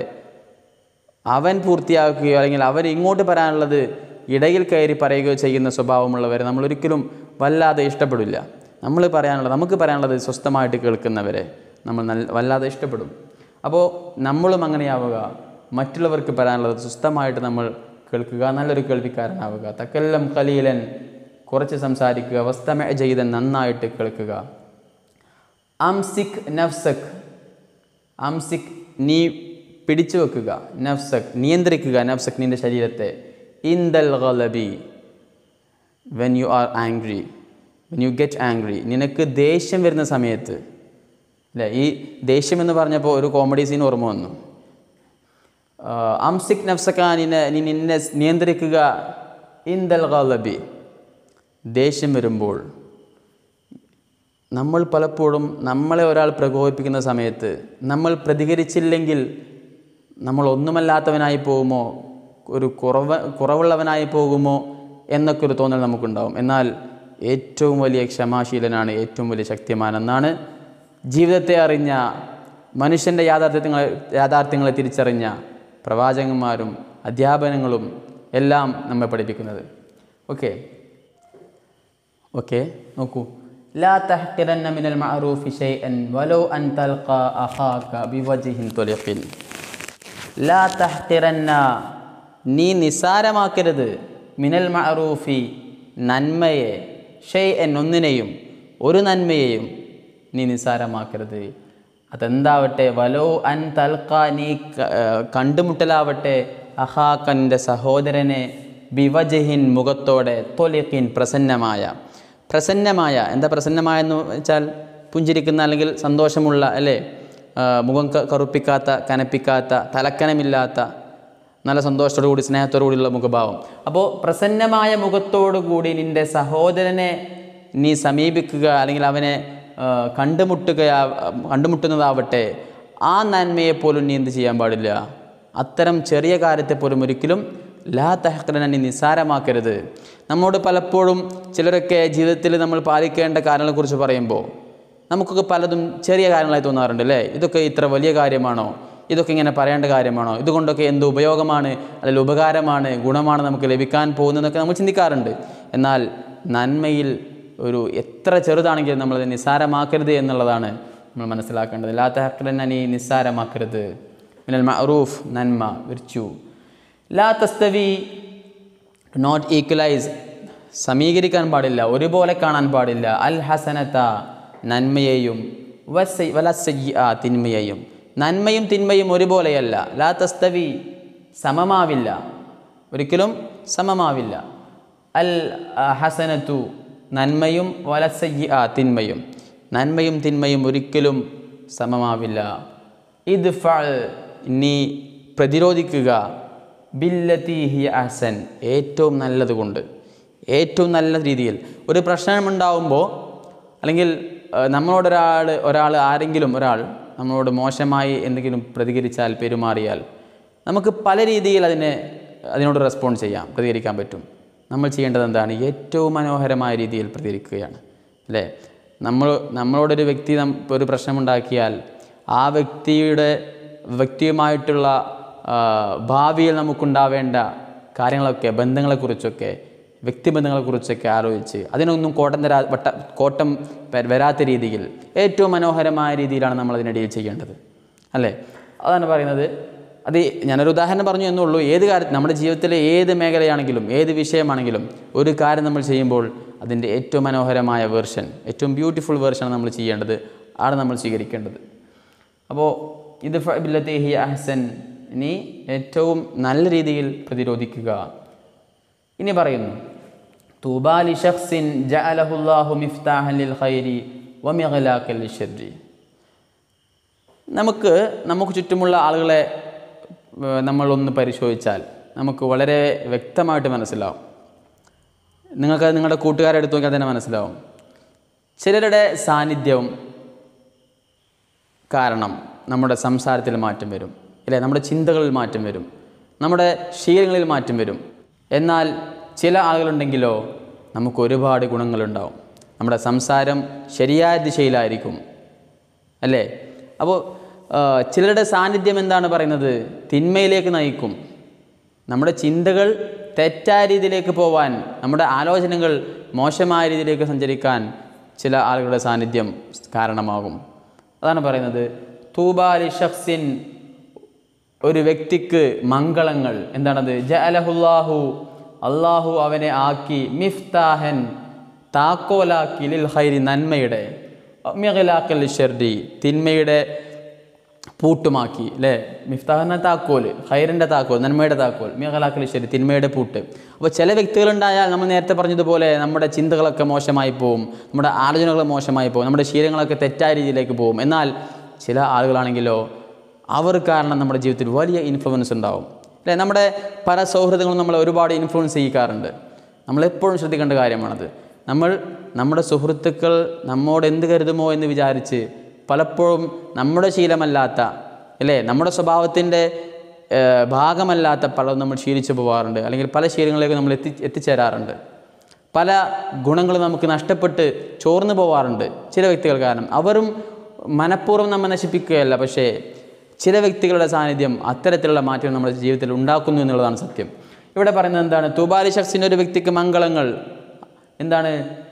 അവൻ പൂർത്തിയാക്കുകയോ അല്ലെങ്കിൽ അവർ ഇങ്ങോട്ട് പറയാനുള്ളത് ഇടയിൽ കയറി പറയുകയോ ചെയ്യുന്ന സ്വഭാവമുള്ളവരെ നമ്മളൊരിക്കലും വല്ലാതെ ഇഷ്ടപ്പെടില്ല. നമുക്ക് പറയാനുള്ളത് സ്വസ്ഥമായിട്ട് കേൾക്കുന്നവരെ നമ്മൾ വല്ലാതെ ഇഷ്ടപ്പെടും. അപ്പോൾ നമ്മളും അങ്ങനെയാവുക. മറ്റുള്ളവർക്ക് പറയാനുള്ളത് സ്വസ്ഥമായിട്ട് നമ്മൾ കേൾക്കുക, നല്ലൊരു കേൾവിക്കാരനാവുക. തക്കല്ലം ഖലീലൻ, കുറച്ച് സംസാരിക്കുക. വസ്തമ ജയ്യിദൻ, നന്നായിട്ട് കേൾക്കുക. അംസിക് നഫ്സക്, അംസിക്, നീ പിടിച്ചു വെക്കുക. നഫ്സക്, നിയന്ത്രിക്കുക. നഫ്സക്, നിൻ്റെ ശരീരത്തെ. ഇൻദൽ ഗലബി, when you are angry, when you get angry, നിനക്ക് ദേഷ്യം വരുന്ന സമയത്ത്. അല്ലേ, ഈ ദേഷ്യം എന്ന് പറഞ്ഞപ്പോൾ ഒരു കോമഡി സീൻ ഓർമ്മ വന്നു. അംസിക് നഫ്സക, നീ നിന്നെ നിയന്ത്രിക്കുക. ഇൻദൽ ഗലബി, ദേഷ്യം വരുമ്പോൾ. നമ്മൾ പലപ്പോഴും നമ്മളെ ഒരാൾ പ്രകോപിപ്പിക്കുന്ന സമയത്ത് നമ്മൾ പ്രതികരിച്ചില്ലെങ്കിൽ നമ്മൾ ഒന്നുമല്ലാത്തവനായി പോകുമോ, ഒരു കുറവുള്ളവനായി പോകുമോ എന്നൊക്കെ ഒരു തോന്നൽ നമുക്കുണ്ടാവും. എന്നാൽ ഏറ്റവും വലിയ ക്ഷമാശീലനാണ് ഏറ്റവും വലിയ ശക്തിമാനെന്നാണ് ജീവിതത്തെ അറിഞ്ഞ, മനുഷ്യൻ്റെ യാഥാർത്ഥ്യങ്ങളെ തിരിച്ചറിഞ്ഞ പ്രവാചകന്മാരും അധ്യാപനങ്ങളും എല്ലാം നമ്മെ പഠിപ്പിക്കുന്നത്. ഓക്കെ, നോക്കൂ, ലാ തഹ്ഖിറന്ന മിനൽ മഅറൂഫി ഷൈഅൻ വലൗ അൻ തൽഖാ അഖാക ബിവജ്ഹിൻ തുലിഖിൻ. ലാ തഹ്ഖിറന്ന, നീ നിസാരമാക്കരുത്, മിനൽ മഅറൂഫി, നന്മയെ, ഷൈഅൻ, ഒന്നിനെയും, ഒരു നന്മയെയും നീ നിസാരമാക്കരുത്. അതെന്താവട്ടെ, വലോ അൻ തൽഖ, നീ കണ്ടുമുട്ടലാവട്ടെ, അഹാക്കൻ്റെ സഹോദരനെ, ബിവജഹിൻ, മുഖത്തോടെ, തൊലിഖിൻ, പ്രസന്നമായ. എന്താ പ്രസന്നമായെന്ന് വെച്ചാൽ പുഞ്ചിരിക്കുന്ന അല്ലെങ്കിൽ സന്തോഷമുള്ള, അല്ലേ, മുഖം കറുപ്പിക്കാത്ത, കനപ്പിക്കാത്ത, തലക്കനമില്ലാത്ത, നല്ല സന്തോഷത്തോടു കൂടി സ്നേഹത്തോടു കൂടിയുള്ള മുഖഭാവം. അപ്പോൾ പ്രസന്നമായ മുഖത്തോടു കൂടി നിൻ്റെ സഹോദരനെ നീ സമീപിക്കുക, അല്ലെങ്കിൽ അവനെ കണ്ടുമുട്ടുന്നതാവട്ടെ, ആ നന്മയെപ്പോലും നീ എന്ത് ചെയ്യാൻ പാടില്ല, അത്തരം ചെറിയ കാര്യത്തെപ്പോലും ഒരിക്കലും ലാ തഹ്ഖിറന്ന, നീ നിസ്സാരമാക്കരുത്. നമ്മോട് പലപ്പോഴും ചിലരൊക്കെ ജീവിതത്തിൽ നമ്മൾ പാലിക്കേണ്ട കാര്യങ്ങളെക്കുറിച്ച് പറയുമ്പോൾ നമുക്കൊക്കെ പലതും ചെറിയ കാര്യങ്ങളായി തോന്നാറുണ്ട്, അല്ലേ? ഇതൊക്കെ ഇത്ര വലിയ കാര്യമാണോ, ഇതൊക്കെ ഇങ്ങനെ പറയേണ്ട കാര്യമാണോ, ഇതുകൊണ്ടൊക്കെ എന്ത് ഉപയോഗമാണ്, അല്ലെങ്കിൽ ഉപകാരമാണ്, ഗുണമാണ് നമുക്ക് ലഭിക്കാൻ പോകുന്നതെന്നൊക്കെ നമ്മൾ ചിന്തിക്കാറുണ്ട്. എന്നാൽ നന്മയിൽ ഒരു എത്ര ചെറുതാണെങ്കിലും നമ്മളത് നിസ്സാരമാക്കരുത് എന്നുള്ളതാണ് നമ്മൾ മനസ്സിലാക്കേണ്ടത്. ലാ തഹ്ഖിറന്ന, നീ നിസ്സാരമാക്കരുത്. മിനൽ മഅറൂഫ്, നന്മ, വിർച്യു. ലാ തസ്തവി, നോട്ട് ഈക്വലൈസ്, സമീകരിക്കാൻ പാടില്ല, ഒരുപോലെ കാണാൻ പാടില്ല. അൽ ഹസനത, നന്മയെയും, വലസ്സയ്യിഅ, തിന്മയെയും. നന്മയും തിന്മയും ഒരുപോലെയല്ല. ലാ തസ്തവി, സമമാവില്ല, ഒരിക്കലും സമമാവില്ല. അൽ ഹസനതു, നന്മയും, വലസ്സയ്യിഅ, തിന്മയും. നന്മയും തിന്മയും ഒരിക്കലും സമമാവില്ല. ഇദ്ഫഅ, നീ പ്രതിരോധിക്കുക, ബില്ലതി ഹിയ അഹ്സൻ, ഏറ്റവും നല്ലതുകൊണ്ട്, ഏറ്റവും നല്ല രീതിയിൽ. ഒരു പ്രശ്നമുണ്ടാവുമ്പോൾ, അല്ലെങ്കിൽ ആരെങ്കിലും ഒരാൾ നമ്മളോട് മോശമായി എന്തെങ്കിലും പ്രതികരിച്ചാൽ, പെരുമാറിയാൽ, നമുക്ക് പല രീതിയിൽ അതിനോട് റെസ്പോണ്ട് ചെയ്യാം, പ്രതികരിക്കാൻ പറ്റും. നമ്മൾ ചെയ്യേണ്ടത് എന്താണ്? ഏറ്റവും മനോഹരമായ രീതിയിൽ പ്രതികരിക്കുകയാണ്, അല്ലേ? നമ്മളോടൊരു വ്യക്തി ഒരു പ്രശ്നമുണ്ടാക്കിയാൽ ആ വ്യക്തിയുമായിട്ടുള്ള ഭാവിയിൽ നമുക്കുണ്ടാവേണ്ട കാര്യങ്ങളൊക്കെ, ബന്ധങ്ങളെക്കുറിച്ചൊക്കെ, വ്യക്തിബന്ധങ്ങളെക്കുറിച്ചൊക്കെ ആലോചിച്ച് അതിനൊന്നും കോട്ടം വരാത്ത രീതിയിൽ ഏറ്റവും മനോഹരമായ രീതിയിലാണ് നമ്മളതിനെ ഡീൽ ചെയ്യേണ്ടത്, അല്ലേ? അതാണ് പറയുന്നത്. അത് ഞാനൊരു ഉദാഹരണം പറഞ്ഞു എന്നുള്ളൂ. ഏത് കാര്യം, നമ്മുടെ ജീവിതത്തിലെ ഏത് മേഖലയാണെങ്കിലും, ഏത് വിഷയമാണെങ്കിലും, ഒരു കാര്യം നമ്മൾ ചെയ്യുമ്പോൾ അതിൻ്റെ ഏറ്റവും മനോഹരമായ വേർഷൻ, ഏറ്റവും ബ്യൂട്ടിഫുൾ വേർഷനാണ് നമ്മൾ ചെയ്യേണ്ടത്, ആണ് നമ്മൾ സ്വീകരിക്കേണ്ടത്. അപ്പോൾ ഇദ്ഫഅ ബില്ലതി ഹിയ അഹ്സൻ, നീ ഏറ്റവും നല്ല രീതിയിൽ പ്രതിരോധിക്കുക. ഇനി പറയുന്നു, തൂബാ ലി ശഖ്സിൻ ജഅലഹുല്ലാഹു മിഫ്താഹൻ ലിൽ ഖൈരി വമിഗ്ലാഖൻ ലിശ്ശർരി. നമുക്ക് ചുറ്റുമുള്ള ആളുകളെ നമ്മളൊന്ന് പരിശോധിച്ചാൽ നമുക്ക് വളരെ വ്യക്തമായിട്ട് മനസ്സിലാവും. നിങ്ങൾക്ക് നിങ്ങളുടെ കൂട്ടുകാരെ എടുത്ത് നോക്കിയാൽ തന്നെ മനസ്സിലാവും. ചിലരുടെ സാന്നിധ്യവും കാരണം നമ്മുടെ സംസാരത്തിൽ മാറ്റം വരും, അല്ലേ? നമ്മുടെ ചിന്തകളിൽ മാറ്റം വരും, നമ്മുടെ ശീലങ്ങളിൽ മാറ്റം വരും. എന്നാൽ ചില ആളുകളുണ്ടെങ്കിലോ നമുക്ക് ഒരുപാട് ഗുണങ്ങളുണ്ടാവും. നമ്മുടെ സംസാരം ശരിയായ ദിശയിലായിരിക്കും, അല്ലേ? അപ്പോൾ ചിലരുടെ സാന്നിധ്യം എന്താണ് പറയുന്നത്? തിന്മയിലേക്ക് നയിക്കും. നമ്മുടെ ചിന്തകൾ തെറ്റായ രീതിയിലേക്ക് പോവാൻ, നമ്മുടെ ആലോചനകൾ മോശമായ രീതിയിലേക്ക് സഞ്ചരിക്കാൻ ചില ആളുകളുടെ സാന്നിധ്യം കാരണമാകും. അതാണ് പറയുന്നത്, തൂബാ ലി ശഖ്സിൻ, ഒരു വ്യക്തിക്ക് മംഗളങ്ങൾ. എന്താണത്? ജഅലഹുല്ലാഹു, അള്ളാഹു അവനെ ആക്കി, മിഫ്താഹൻ, താക്കോലാക്കി, ലിൽ ഖൈരി, നന്മയുടെ, മിഗ്ലാഖൻ ലിശ്ശർരി, തിന്മയുടെ പൂട്ടുമാക്കി, അല്ലേ? മിഫ്താഹന താക്കോൽ, ഖൈറിൻ്റെ താക്കോൽ, നന്മയുടെ താക്കോൽ, മിഗ്ലാഖൻ ലിശ്ശർരി, തിന്മയുടെ പൂട്ട്. അപ്പോൾ ചില വ്യക്തികളുണ്ടായാൽ നമ്മൾ നേരത്തെ പറഞ്ഞതുപോലെ നമ്മുടെ ചിന്തകളൊക്കെ മോശമായി പോവും, നമ്മുടെ ആലോചനകൾ മോശമായി പോകും, നമ്മുടെ ശീലങ്ങളൊക്കെ തെറ്റായ രീതിയിലേക്ക് പോകും. എന്നാൽ ചില ആളുകളാണെങ്കിലോ അവർ കാരണം നമ്മുടെ ജീവിതത്തിൽ വലിയ ഇൻഫ്ലുവൻസ് ഉണ്ടാവും, അല്ലേ? നമ്മുടെ പല സൗഹൃദങ്ങളും നമ്മളെ ഒരുപാട് ഇൻഫ്ലുവൻസ് ചെയ്യിക്കാറുണ്ട്. നമ്മളെപ്പോഴും ശ്രദ്ധിക്കേണ്ട കാര്യമാണത്. നമ്മുടെ സുഹൃത്തുക്കൾ നമ്മോട് എന്ത് കരുതുമോ എന്ന് വിചാരിച്ച് പലപ്പോഴും നമ്മുടെ ശീലമല്ലാത്ത, അല്ലേ, നമ്മുടെ സ്വഭാവത്തിൻ്റെ ഭാഗമല്ലാത്ത പലതും നമ്മൾ ശീലിച്ചു പോകാറുണ്ട്, അല്ലെങ്കിൽ പല ശീലങ്ങളിലേക്ക് നമ്മൾ എത്തിച്ചേരാറുണ്ട്. പല ഗുണങ്ങളും നമുക്ക് നഷ്ടപ്പെട്ട് ചോർന്നു പോകാറുണ്ട് ചില വ്യക്തികൾ കാരണം. അവരും മനഃപൂർവ്വം നമ്മെ നശിപ്പിക്കുകയല്ല, പക്ഷേ ചില വ്യക്തികളുടെ സാന്നിധ്യം അത്തരത്തിലുള്ള മാറ്റം നമ്മുടെ ജീവിതത്തിൽ ഉണ്ടാക്കുന്നു എന്നുള്ളതാണ് സത്യം. ഇവിടെ പറയുന്നത് എന്താണ്? തൂബാ ലി ശഖ്സിൻ, ഒരു വ്യക്തിക്ക് മംഗളങ്ങൾ. എന്താണ്?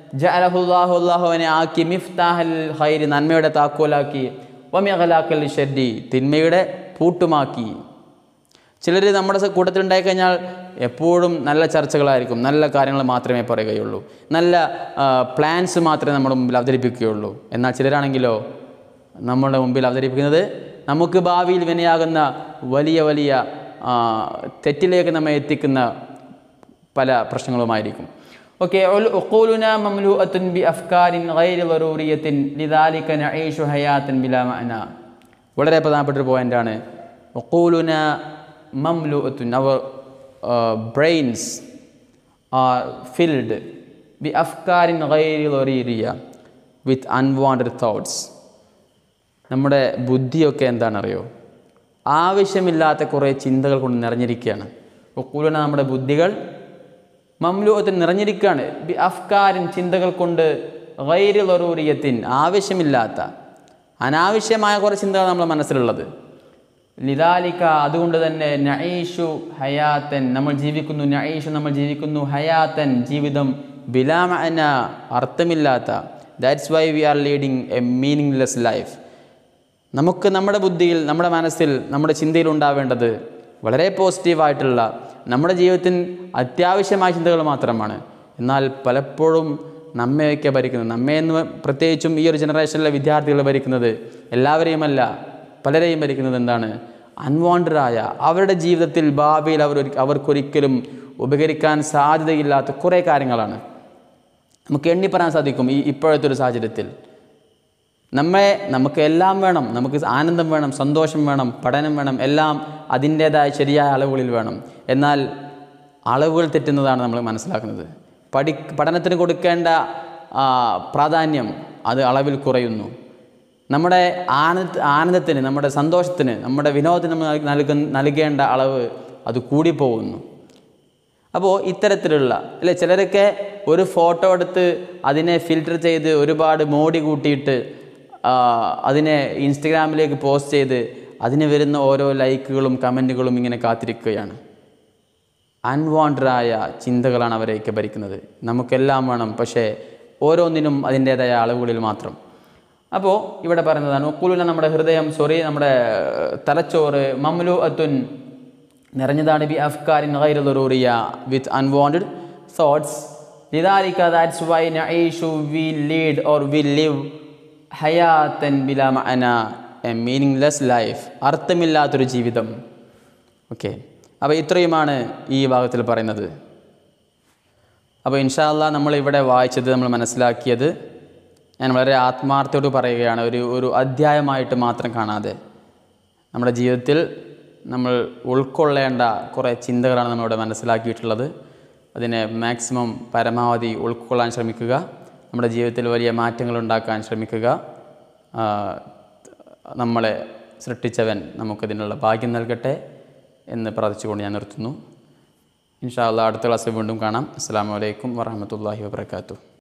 ജഅലഹുല്ലാഹു അല്ലാഹുവിനെ ആക്കി മിഫ്താഹൽ ഖൈരി നന്മയുടെ താക്കോലാക്കി വമിഗ്ലാഖൽ ശർരി തിന്മയുടെ പൂട്ടുമാക്കി. ചിലർ നമ്മുടെ കൂട്ടത്തിലുണ്ടായി കഴിഞ്ഞാൽ എപ്പോഴും നല്ല ചർച്ചകളായിരിക്കും, നല്ല കാര്യങ്ങൾ മാത്രമേ പറയുകയുള്ളൂ, നല്ല പ്ലാൻസ് മാത്രമേ നമ്മുടെ മുമ്പിൽ അവതരിപ്പിക്കുകയുള്ളൂ. എന്നാൽ ചിലരാണെങ്കിലോ നമ്മുടെ മുമ്പിൽ അവതരിപ്പിക്കുന്നത് നമുക്ക് ഭാവിയിൽ വിനയാകുന്ന വലിയ വലിയ തെറ്റിലേക്ക് നമ്മെ എത്തിക്കുന്ന പല പ്രശ്നങ്ങളുമായിരിക്കും. ഓക്കെ, ഉഖൂലുനാ മംലൂഅത്തുൻ ബി അഫ്കാരിൻ ഗൈരി ളറൂറിയത്തിൻ ലിദാലിക നഈഷു ഹയാത്തൻ ബിലാ മഅനാ. വളരെ പ്രധാനപ്പെട്ട ഒരു പോയിൻ്റാണ്. ഉഖൂലുനാ മംലൂഅത്തുൻ, അവർ brains are filled bi afkarin ghayri daruriya with unwanted thoughts. നമ്മുടെ ബുദ്ധിയൊക്കെ എന്താണെന്നറിയോ? ആവശ്യമില്ലാത്ത കുറേ ചിന്തകൾ കൊണ്ട് നിറഞ്ഞിരിക്കുകയാണ്. ഉഖൂലുന നമ്മുടെ ബുദ്ധികൾ മംലൂഅത്തുൻ നിറഞ്ഞിരിക്കുകയാണ് ബി അഫ്കാരിൻ ചിന്തകൾ കൊണ്ട് ഗൈരി ളറൂറിയത്തിൻ ആവശ്യമില്ലാത്ത അനാവശ്യമായ കുറേ ചിന്തകൾ നമ്മുടെ മനസ്സിലുള്ളത്. ലിദാലിക അതുകൊണ്ട് തന്നെ നഈഷു ഹയാത്തൻ നമ്മൾ ജീവിക്കുന്നു, നഈഷു നമ്മൾ ജീവിക്കുന്നു, ഹയാത്തൻ ജീവിതം, ബിലാ മഅന അർത്ഥമില്ലാത്ത. That's why we are leading a meaningless life. നമുക്ക് നമ്മുടെ ബുദ്ധിയിൽ, നമ്മുടെ മനസ്സിൽ, നമ്മുടെ ചിന്തയിൽ ഉണ്ടാവേണ്ടത് വളരെ പോസിറ്റീവായിട്ടുള്ള നമ്മുടെ ജീവിതത്തിന് അത്യാവശ്യമായ ചിന്തകൾ മാത്രമാണ്. എന്നാൽ പലപ്പോഴും നമ്മയൊക്കെ ഭരിക്കുന്നത്, നമ്മയെന്ന് പ്രത്യേകിച്ചും ഈ ഒരു ജനറേഷനിലെ വിദ്യാർത്ഥികൾ ഭരിക്കുന്നത്, എല്ലാവരെയുമല്ല പലരെയും ഭരിക്കുന്നത് എന്താണ്? അൺവാണ്ടഡായ അവരുടെ ജീവിതത്തിൽ ഭാവിയിൽ അവർക്കൊരിക്കലും ഉപകരിക്കാൻ സാധ്യതയില്ലാത്ത കുറേ കാര്യങ്ങളാണ്. നമുക്ക് എണ്ണി പറയാൻ സാധിക്കും ഇപ്പോഴത്തെ ഒരു സാഹചര്യത്തിൽ. നമുക്ക് എല്ലാം വേണം, നമുക്ക് ആനന്ദം വേണം, സന്തോഷം വേണം, പഠനം വേണം, എല്ലാം അതിൻ്റേതായ ശരിയായ അളവുകളിൽ വേണം. എന്നാൽ അളവുകൾ തെറ്റുന്നതാണ് നമ്മൾ മനസ്സിലാക്കുന്നത്. പഠനത്തിന് കൊടുക്കേണ്ട പ്രാധാന്യം അത് അളവിൽ കുറയുന്നു. നമ്മുടെ ആനന്ദത്തിന്, നമ്മുടെ സന്തോഷത്തിന്, നമ്മുടെ വിനോദത്തിന് നമ്മൾ നൽകേണ്ട അളവ് അത് കൂടിപ്പോകുന്നു. അപ്പോൾ ഇത്തരത്തിലുള്ള ചിലരൊക്കെ ഒരു ഫോട്ടോ എടുത്ത് അതിനെ ഫിൽറ്റർ ചെയ്ത് ഒരുപാട് മോടി കൂട്ടിയിട്ട് അതിനെ ഇൻസ്റ്റഗ്രാമിലേക്ക് പോസ്റ്റ് ചെയ്ത് അതിന് വരുന്ന ഓരോ ലൈക്കുകളും കമൻറ്റുകളും ഇങ്ങനെ കാത്തിരിക്കുകയാണ്. അൺവാണ്ടഡായ ചിന്തകളാണ് അവരെയൊക്കെ ഭരിക്കുന്നത്. നമുക്കെല്ലാം വേണം, പക്ഷേ ഓരോന്നിനും അതിൻ്റേതായ അളവുകളിൽ മാത്രം. അപ്പോൾ ഇവിടെ പറയുന്നതാണ് ഉഖൂലുന നമ്മുടെ ഹൃദയം, നമ്മുടെ തലച്ചോറ്, മംലൂഅത്തുൻ നിറഞ്ഞതാണ് ബി അഫ്കാരിൻ ഗൈരി ളറൂറിയ വിത്ത് അൺവാണ്ടഡ് തോട്ട്സ്. ലിദാലിക ദാറ്റ്സ് വൈ നഈഷു we lead or we live ഹയാത്തൻ ബിലാ മഅന എ മീനിങ്ലെസ് ലൈഫ്, അർത്ഥമില്ലാത്തൊരു ജീവിതം. ഓക്കെ, അപ്പോൾ ഇത്രയുമാണ് ഈ ഭാഗത്തിൽ പറയുന്നത്. അപ്പോൾ ഇൻഷാ അല്ലാഹ് നമ്മളിവിടെ വായിച്ചത്, നമ്മൾ മനസ്സിലാക്കിയത് ഞാൻ വളരെ ആത്മാർത്ഥയോട് പറയുകയാണ്, ഒരു അധ്യായമായിട്ട് മാത്രം കാണാതെ നമ്മുടെ ജീവിതത്തിൽ നമ്മൾ ഉൾക്കൊള്ളേണ്ട കുറേ ചിന്തകളാണ് നമ്മളിവിടെ മനസ്സിലാക്കിയിട്ടുള്ളത്. അതിനെ മാക്സിമം പരമാവധി ഉൾക്കൊള്ളാൻ ശ്രമിക്കുക, നമ്മുടെ ജീവിതത്തിൽ വലിയ മാറ്റങ്ങൾ ഉണ്ടാക്കാൻ ശ്രമിക്കുക. നമ്മളെ സൃഷ്ടിച്ചവൻ നമുക്കതിനുള്ള ഭാഗ്യം നൽകട്ടെ എന്ന് പ്രാർത്ഥിച്ചുകൊണ്ട് ഞാൻ നിർത്തുന്നു. ഇൻഷാ അല്ലാഹ് അടുത്ത ക്ലാസ്സിൽ വീണ്ടും കാണാം. അസ്സലാമു അലൈക്കും വറഹ്മത്തുള്ളാഹി വബറകാതുഹു.